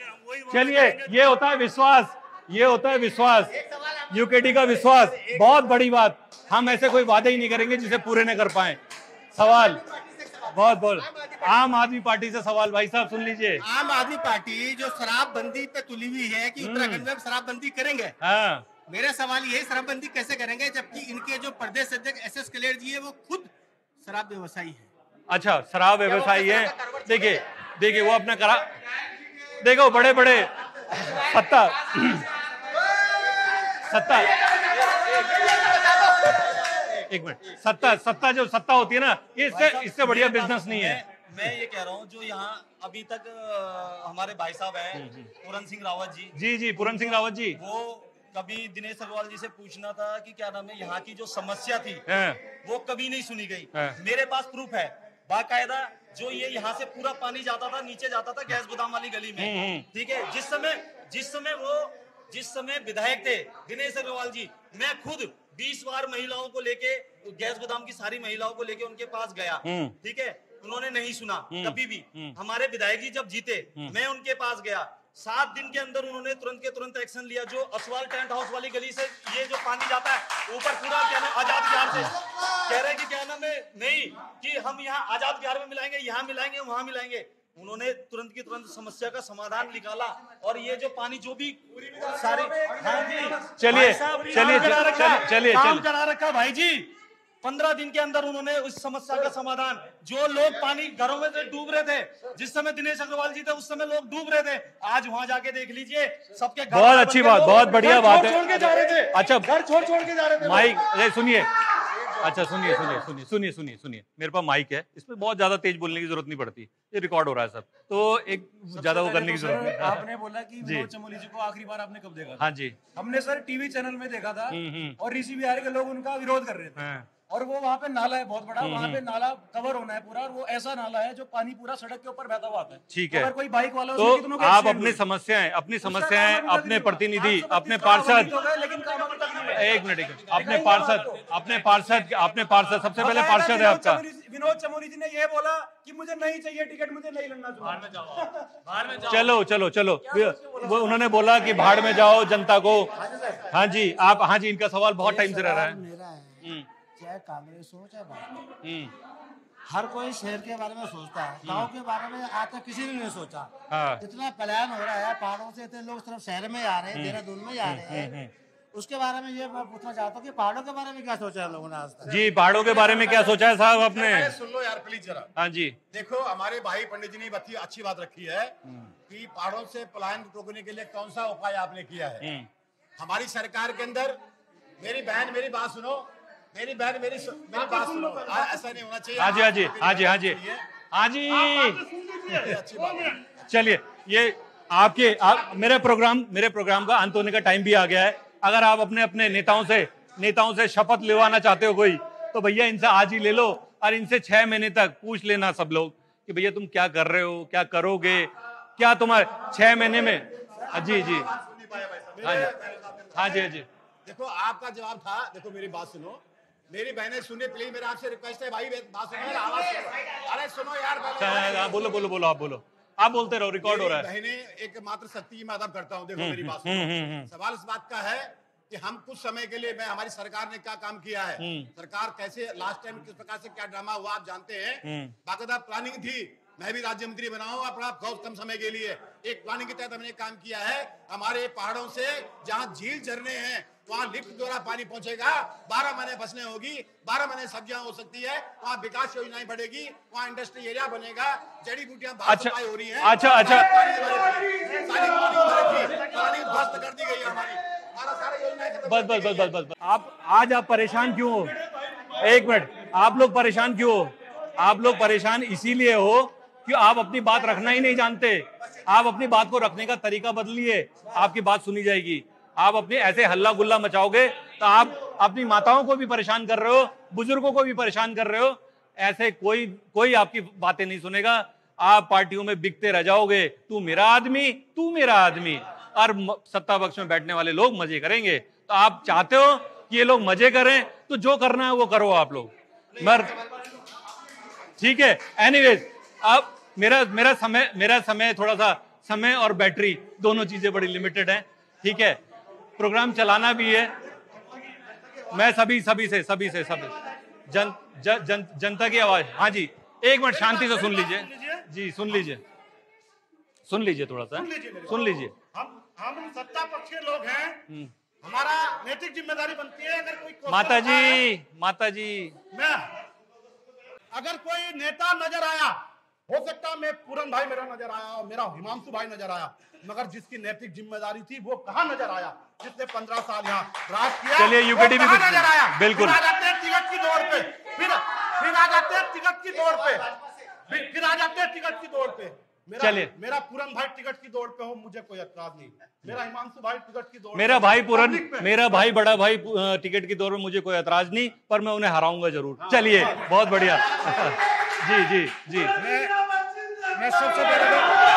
चलिए, ये होता है विश्वास, ये होता है विश्वास, यूकेडी का विश्वास। बहुत बड़ी बात, हम ऐसे कोई वादे ही नहीं करेंगे जिसे पूरे न कर पाए। सवाल बहुत बहुत आम आदमी पार्टी से सवाल, भाई साहब सुन लीजिए। आम आदमी पार्टी जो शराबबंदी पे तुली हुई है कि उत्तराखंड में शराबबंदी करेंगे, हाँ, मेरा सवाल ये है, शराबबंदी कैसे करेंगे जबकि इनके जो प्रदेश अध्यक्ष एस एस कलेर जी है वो खुद शराब व्यवसायी है। अच्छा, शराब व्यवसायी है। देखिए देखिए वो अपना करा, देखो बड़े बड़े सत्ता सत्ता एक मिनट सत्ता सत्ता जो सत्ता होती है ना, इससे इससे बढ़िया बिजनेस नहीं है। मैं ये कह रहा हूँ, जो यहाँ अभी तक आ, हमारे भाई साहब हैं पूरन सिंह रावत जी जी जी पूरन सिंह रावत जी, वो कभी दिनेश अग्रवाल जी से पूछना था कि क्या नाम है, यहाँ की जो समस्या थी वो कभी नहीं सुनी गई। मेरे पास प्रूफ है बाकायदा, जो ये यहाँ से पूरा पानी जाता था, नीचे जाता था गैस गोदाम वाली गली में, ठीक है। जिस समय जिस समय वो जिस समय विधायक थे दिनेश अग्रवाल जी, मैं खुद बीस बार महिलाओं को लेके, गैस गोदाम की सारी महिलाओं को लेके उनके पास गया, ठीक है। उन्होंने नहीं सुना कभी भी। हमारे विधायक जी जब जीते, मैं उनके पास गया, सात दिन के अंदर उन्होंने तुरंत के तुरंत एक्शन लिया। जो असवाल टेंट हाउस वाली गली से ये जो पानी जाता है ऊपर पूरा क्या नाम आजाद बिहार से, कह रहे कि क्या नाम है, नहीं कि हम यहाँ आजाद बिहार में मिलाएंगे, यहाँ मिलाएंगे, वहां मिलाएंगे। उन्होंने तुरंत की तुरंत समस्या का समाधान निकाला और ये जो पानी जो भी सारी, हाँ जी, चलिए चलिए चलिए काम चला रखा भाई जी। पंद्रह दिन के अंदर उन्होंने उस समस्या का समाधान, जो लोग पानी घरों में से डूब रहे थे, जिस समय दिनेश अग्रवाल जी थे उस समय लोग डूब रहे थे, आज वहां जाके देख लीजिए सबके घर। बहुत अच्छी बात, बहुत बढ़िया बात है। छोड़ के जा रहे थे, अच्छा, घर छोड़ छोड़ के जा रहे थे। माइक सुनिए, अच्छा सुनिए सुनिए सुनिए सुनिए सुनिए सुनिए मेरे पास माइक है, इसमें बहुत ज्यादा तेज बोलने की जरूरत नहीं पड़ती, ये रिकॉर्ड हो रहा है सब, तो एक ज्यादा वो करने की जरूरत नहीं। आपने बोला कि विनोद चमोली जी को आखिरी बार आपने कब देखा? हाँ जी, हमने सर टीवी चैनल में देखा था और ऋषि विहार के लोग उनका विरोध कर रहे थे और वो वहाँ पे नाला है बहुत बड़ा, वहाँ पे नाला कवर होना है पूरा और वो ऐसा नाला है जो पानी पूरा सड़क के ऊपर बहता हुआ आता है। ठीक है, अगर कोई बाइक वाला तो आप अपनी समस्याएं अपनी समस्याएं अपने प्रतिनिधि अपने पार्षद, एक मिनट अपने पार्षद अपने पार्षद अपने पार्षद सबसे पहले पार्षद है आपका विनोद चमोली जी ने ये बोला कि मुझे नहीं चाहिए टिकट, मुझे नहीं लड़ना चुनाव। चलो चलो चलो वो उन्होंने बोला कि भाड़ में जाओ जनता को। हाँ जी आप, हाँ जी इनका सवाल बहुत टाइम से रह रहा है। चाहे कांग्रेस हो चाहे भाजपा, हर कोई शहर के बारे में सोचता है, गांव के बारे में आज तक किसी ने नहीं सोचा। हाँ। इतना पलायन हो रहा है, पहाड़ों से इतने लोग सिर्फ शहर में आ रहे हैं, देहरादून में जा रहे हैं, उसके बारे में ये मैं पूछना चाहता हूँ कि पहाड़ों के बारे में क्या सोचा है लोगों ने आज तक? जी पहाड़ों के बारे में क्या सोचा है साहब आपने? सुन लो यार प्लीज जरा। हाँ जी देखो हमारे भाई पंडित जी ने अच्छी बात रखी है कि पहाड़ों से पलायन रोकने के लिए कौन सा उपाय आपने किया है। हमारी सरकार के अंदर, मेरी बहन मेरी बात सुनो, मेरी बहन मेरी मेरी बात सुनो, ऐसा नहीं होना चाहिए। हाँ जी हाँ जी हाँ जी हाँ जी हाँ जी अच्छी बात है। चलिए ये आपके आप, मेरे प्रोग्राम मेरे प्रोग्राम का अंत होने का टाइम भी आ गया है। अगर आप अपने अपने नेताओं से नेताओं से शपथ लेवाना चाहते हो कोई, तो भैया इनसे आज ही ले लो और इनसे छह महीने तक पूछ लेना सब लोग कि भैया तुम क्या कर रहे हो, क्या करोगे, क्या तुम्हारे छह महीने में। जी जी हाँ जी हाँ जी हाँ जी देखो आपका जवाब था। देखो मेरी बात सुनो, मेरी बहनें सुनिए प्लीज, मेरा आपसे रिक्वेस्ट है भाई, बात सुनो यार, आवाज सुनो। अरे सुनो यार पहले बोलो बोलो बोलो आप बोलो, आप बोलते रहो, रिकॉर्ड हो रहा है। बहनें एक मात्र शक्ति की मैं अदब करता हूँ। देखो मेरी बात सुनो, सवाल इस बात का है कि हम कुछ समय के लिए, मैं हमारी सरकार ने क्या काम किया है, सरकार कैसे लास्ट टाइम किस प्रकार से क्या ड्रामा हुआ आप जानते हैं। बाकायदा प्लानिंग थी, मैं भी राज्य मंत्री बना हूँ अपना बहुत कम समय के लिए, एक प्लानिंग के तहत हमने काम किया है। हमारे पहाड़ों से जहाँ झील झरने हैं वहाँ लिफ्ट द्वारा पानी पहुंचेगा, बारह महीने फसलें होगी, बारह महीने सब्जियां हो सकती है, वहाँ विकास योजनाएं बढ़ेगी, वहाँ इंडस्ट्री एरिया बनेगा, जड़ी बूटियां बाहर अच्छा, सप्लाई हो रही हैं। अच्छा अच्छा पानी ध्वस्त कर दी गई है हमारी, हमारा सारा योजना। बस बस बस बस बस बस आप आज आप परेशान क्यों हो? एक मिनट, आप लोग परेशान क्यों हो? आप लोग परेशान इसीलिए हो कि आप अपनी बात रखना ही नहीं जानते। आप अपनी बात को रखने का तरीका बदलिए, आपकी बात सुनी जाएगी। आप अपने ऐसे हल्ला गुल्ला मचाओगे तो आप अपनी माताओं को भी परेशान कर रहे हो, बुजुर्गों को भी परेशान कर रहे हो। ऐसे कोई कोई आपकी बातें नहीं सुनेगा, आप पार्टियों में बिकते रह जाओगे, तू मेरा आदमी तू मेरा आदमी, और सत्ता पक्ष में बैठने वाले लोग मजे करेंगे। तो आप चाहते हो कि ये लोग मजे करें, तो जो करना है वो करो आप लोग, मर ठीक है। एनीवेज अब मेरा मेरा समय मेरा समय थोड़ा सा समय और बैटरी दोनों चीजें बड़ी लिमिटेड हैं, ठीक है। प्रोग्राम चलाना भी है, मैं सभी सभी से सभी से सभी जन, जन, जन जनता की आवाज। हाँ जी एक मिनट शांति से सुन लीजिए जी, सुन लीजिए सुन लीजिए थोड़ा सा सुन लीजिए। हम हम सत्ता पक्ष के लोग हैं, हमारा नैतिक जिम्मेदारी बनती है। अगर कोई माता जी माता जी मैं अगर कोई नेता नजर आया, हो सकता है मैं पूरन भाई मेरा नजर आया, मेरा हिमांशु भाई नजर आया, मगर जिसकी नैतिक जिम्मेदारी थी वो कहाँ नजर आया? जिसने पंद्रह साल यहाँ राज किया, चलिए यूकेडी भी नजर आया? बिल्कुल फिर आ जाते हैं टिकट की दौड़ पे, फिर फिर आ जाते हैं टिकट की दौड़ पे, फिर फिर आ जाते हैं टिकट की दौड़ पे। मेरा मेरा पूरन भाई टिकट की दौड़ पे हो, मुझे कोई एतराज नहीं। मेरा हिमांशु भाई टिकट की दौड़, मेरा भाई पूरन मेरा भाई बड़ा भाई टिकट की दौड़ में, मुझे कोई एतराज नहीं, पर मैं उन्हें हराऊंगा जरूर। चलिए बहुत बढ़िया जी जी जी। मैं सबसे पहले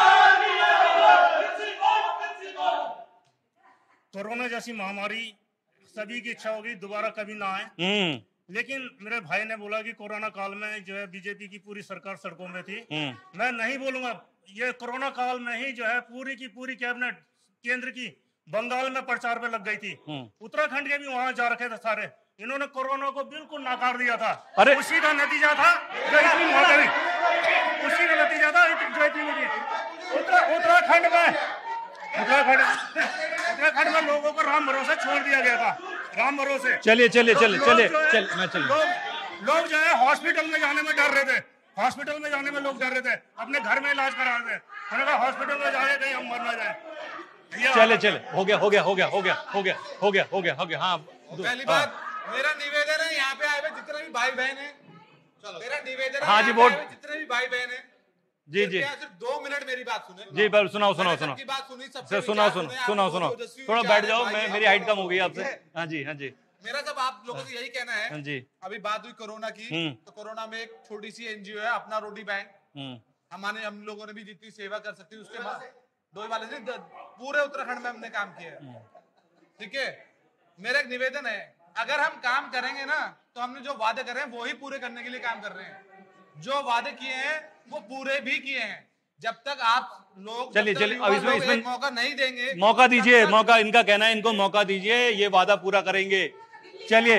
कोरोना जैसी महामारी सभी की इच्छा होगी दोबारा कभी ना आए, लेकिन मेरे भाई ने बोला कि कोरोना काल में जो है बीजेपी की पूरी सरकार सड़कों में थी। मैं नहीं बोलूंगा, ये कोरोना काल में ही जो है पूरी की पूरी कैबिनेट केंद्र की बंगाल में प्रचार पे लग गई थी, उत्तराखंड के भी वहां जा रखे थे सारे। इन्होंने कोरोना को बिल्कुल नाकार दिया था। अरे उसी का नतीजा था जो इतनी महामारी, उसी का नतीजा था जो इतनी उत्तराखंड में उत्तराखंड उत्तराखंड में लोगों को राम भरोसे छोड़ दिया गया था, राम भरोसे। चलिए चलिए चलिए चलिए चल मैं चलिए लोग लोग जो है हॉस्पिटल में जाने में डर रहे थे, हॉस्पिटल में जाने में लोग डर रहे थे, अपने घर में इलाज करा रहे थे। उन्होंने कहा हॉस्पिटल में जाए कहीं हम मर ना जाए। चले चले हो गया हो गया हो गया हो गया हो गया हो गया हो गया हो गया हाँ पहली बात मेरा निवेदन है यहाँ पे आए हुए जितने भी भाई बहन है, मेरा निवेदन है हाँ जी, यहाँ पे वोट आए हुए जितने भी भाई बहन है, जी जी सिर्फ दो मिनट मेरी बात सुने। जी पर सुनाओ सुनाओ सुनाओ सबकी बात सुनी, सबके सर सुनाओ विचार सुनो सुने, सुनाओ आप सुनाओ लोग ओजस्वी थोड़ा विचार बैठ है, जाओ, भाई मैं आप मेरी हाइट लोग कम हो गई आपसे। है। हाँ जी हाँ जी मेरा सब आप लोगों से यही कहना है, हाँ जी अभी बात हुई कोरोना की, हम्म। तो कोरोना में एक छोटी सी एनजीओ है अपना रोटी बैंक, हम्म हमारे हम लोगों ने भी जितनी सेवा कर सकती उसके बाद दो वाले से द- पूरे उत्तराखंड में हमने काम किया है। ठीक है, मेरा एक निवेदन है, अगर हम काम करेंगे ना तो हमने जो वादे कर रहे हैं वो ही पूरे करने के लिए काम कर रहे हैं। जो वादे किए हैं वो पूरे भी किए हैं। जब तक आप लोग चलिए जब तक चलिए युवा अब इसमें लोग एक इसमें मौका नहीं देंगे, मौका दीजिए, तब तक- मौका इनका कहना है इनको मौका दीजिए, ये वादा पूरा करेंगे। चलिए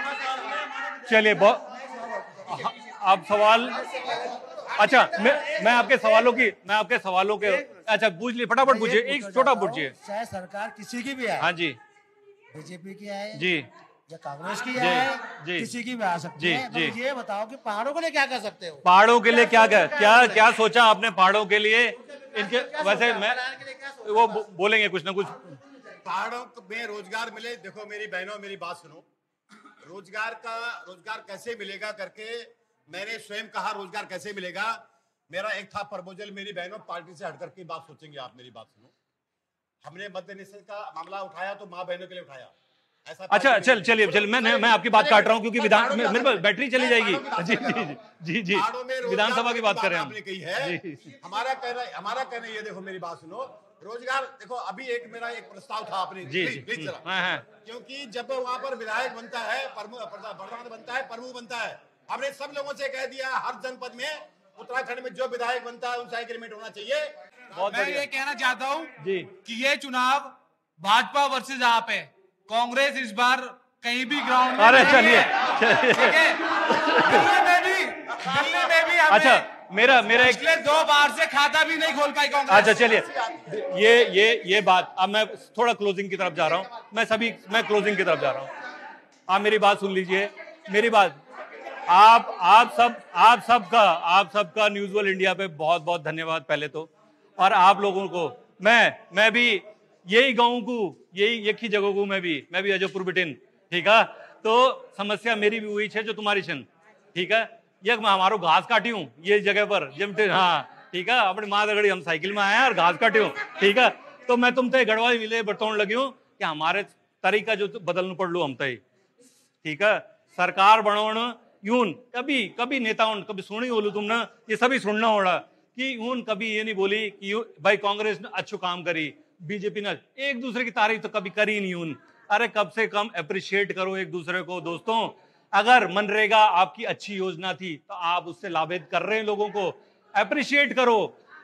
चलिए बहुत आप सवाल, अच्छा मैं मैं आपके सवालों की मैं आपके सवालों के अच्छा पूछ ली, फटाफट पूछिए, एक छोटा पूछिए। चाहे सरकार किसी की भी आए, हाँ जी बीजेपी की आए जी या कांग्रेस की जी, आए, जी। किसी की भी आ सकती जी, है, जी। मगर ये बताओ कि पहाड़ों के लिए क्या कर सकते हो? पहाड़ों के लिए क्या क्या क्या क्या सोचा आपने पहाड़ों के लिए? इनके वैसे मैं वो बो- बोलेंगे कुछ ना कुछ। पहाड़ों में रोजगार मिले, देखो मेरी बहनों मेरी बात सुनो, रोजगार का रोजगार कैसे मिलेगा करके मैंने स्वयं कहा रोजगार कैसे मिलेगा। मेरा एक था प्रपोजल, मेरी बहनों पार्टी से हट करके बात सोचेंगे आप, मेरी बात सुनो। हमने मद्य निषेध का मामला उठाया तो माँ बहनों के लिए उठाया, ऐसा अच्छा चल चलिए चल मैं मैं आपकी बात काट रहा हूँ क्योंकि विधान मे- मेरे पास बैटरी चली जाएगी। जी जी जी जी पहाड़ों में रोजगार विधानसभा की बात कर रहे हैं हम। आपने कही है, हमारा कहना हमारा कहना ये, देखो मेरी बात सुनो, रोजगार देखो अभी एक मेरा एक प्रस्ताव था आपने, जी, प्लीज जी, प्लीज जरा, हाँ, हाँ। क्योंकि जब वहां पर विधायक बनता है, प्रमुख प्रधान बनता है, प्रमुख बनता है, हमने सब लोगों से कह दिया हर जनपद में उत्तराखंड में जो विधायक बनता है उनसे एग्रीमेंट होना चाहिए। मैं ये कहना चाहता हूँ जी कि ये चुनाव भाजपा वर्सेस आप है, कांग्रेस इस बार कहीं भी ग्राउंड में अरे नहीं चलिए है। चलिए। ठीक है? दिल्ली में भी दिल्ली में भी हमने अच्छा मेरा मेरा एक पिछले दो बार से खाता भी नहीं खोल पाई कांग्रेस। अच्छा चलिए ये ये ये बात, अब मैं थोड़ा क्लोजिंग की तरफ जा रहा हूँ, मैं सभी मैं क्लोजिंग की तरफ जा रहा हूँ। आप मेरी बात सुन लीजिए, मेरी बात, आप आप सब आप सबका आप सबका न्यूज़ वर्ल्ड इंडिया पे बहुत बहुत धन्यवाद पहले तो, और आप लोगों को मैं मैं भी यही गाँव को यही एक ही जगह को मैं भी मैं भी अजयपुर बिटिन, ठीक है, तो समस्या मेरी भी हुई है जो तुम्हारी छन, ठीक है, ये मैं हमारो घास काटी हूँ ये जगह पर जब, हाँ ठीक है, अपनी माँ दगड़ी हम साइकिल में आए हैं और घास काटी हूँ, ठीक है, तो मैं तुमसे गड़वा मिले बतौन लगी हूँ कि हमारे तरीका जो बदलना पड़ लो हम तय, ठीक है, सरकार बनोण यून कभी कभी नेताओं कभी सुनी बोलू तुमने, ये सभी सुनना हो रहा कि यून कभी ये नहीं बोली कि यूं भाई कांग्रेस ने अच्छो काम करी, बीजेपी ने एक दूसरे की तारीफ तो कभी करी नहीं यून। अरे कम से कम अप्रिशिएट करो एक दूसरे को दोस्तों। अगर मनरेगा आपकी अच्छी योजना थी तो आप उससे लाभेद कर रहे हैं लोगों को, अप्रिशिएट करो।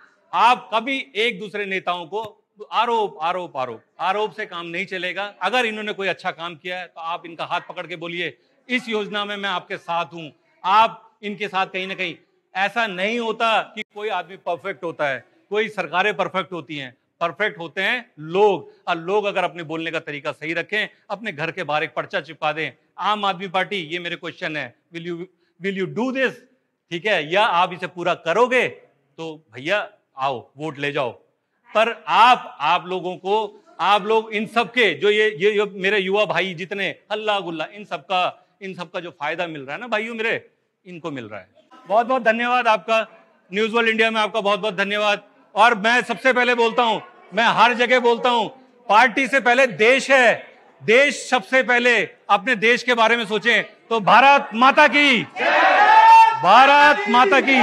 आप कभी एक दूसरे नेताओं को आरोप आरोप आरोप आरोप से काम नहीं चलेगा। अगर इन्होंने कोई अच्छा काम किया है तो आप इनका हाथ पकड़ के बोलिए इस योजना में मैं आपके साथ हूं, आप इनके साथ कहीं ना कहीं। ऐसा नहीं होता कि कोई आदमी परफेक्ट होता है, कोई सरकारें परफेक्ट होती हैं, परफेक्ट होते हैं लोग। और लोग अगर अपने बोलने का तरीका सही रखें, अपने घर के बाहर एक पर्चा चिपका दें, आम आदमी पार्टी, ये मेरे क्वेश्चन है, will you will you do this, ठीक है, या आप इसे पूरा करोगे तो भैया आओ वोट ले जाओ। पर आप आप लोगों को आप लोग इन सब के जो ये ये जो मेरे युवा भाई जितने हल्ला गुल्ला, इन सबका इन सबका जो फायदा मिल रहा है ना भाइयों मेरे, इनको मिल रहा है। बहुत बहुत धन्यवाद आपका, न्यूज़ वर्ल्ड इंडिया में आपका बहुत बहुत धन्यवाद। और मैं सबसे पहले बोलता हूं, मैं हर जगह बोलता हूं, पार्टी से पहले देश है, देश सबसे पहले। अपने देश के बारे में सोचें तो भारत माता की, भारत माता की,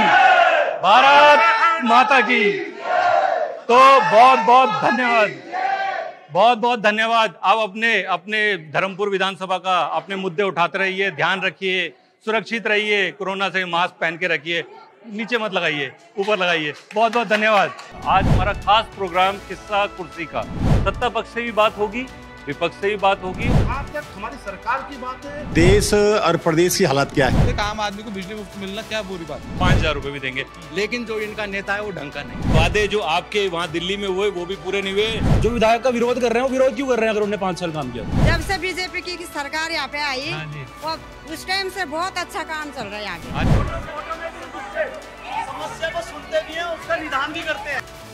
भारत माता की। तो बहुत बहुत धन्यवाद, बहुत बहुत धन्यवाद। आप अपने अपने धर्मपुर विधानसभा का अपने मुद्दे उठाते रहिए, ध्यान रखिए, सुरक्षित रहिए, कोरोना से मास्क पहन के रखिए, नीचे मत लगाइए, ऊपर लगाइए। बहुत बहुत धन्यवाद। आज हमारा खास प्रोग्राम किस्सा कुर्सी का, सत्ता पक्ष से भी बात होगी, विपक्ष से भी बात होगी। आज तक हमारी सरकार की बात है, देश और प्रदेश की हालत क्या है? एक आम आदमी को बिजली मुफ्त मिलना क्या बुरी बात? पाँच हजार रुपए भी देंगे, लेकिन जो इनका नेता है वो ढंग का नहीं। वादे जो आपके वहाँ दिल्ली में हुए वो भी पूरे नहीं हुए। जो विधायक का विरोध कर रहे हैं वो विरोध क्यों कर रहे हैं अगर उन्होंने पाँच साल काम किया? जब से बीजेपी की सरकार यहाँ पे आई, वो उस टाइम से बहुत अच्छा काम चल रहा है यहाँ पे। समस्या को सुनते भी हैं, उसका निदान भी करते हैं।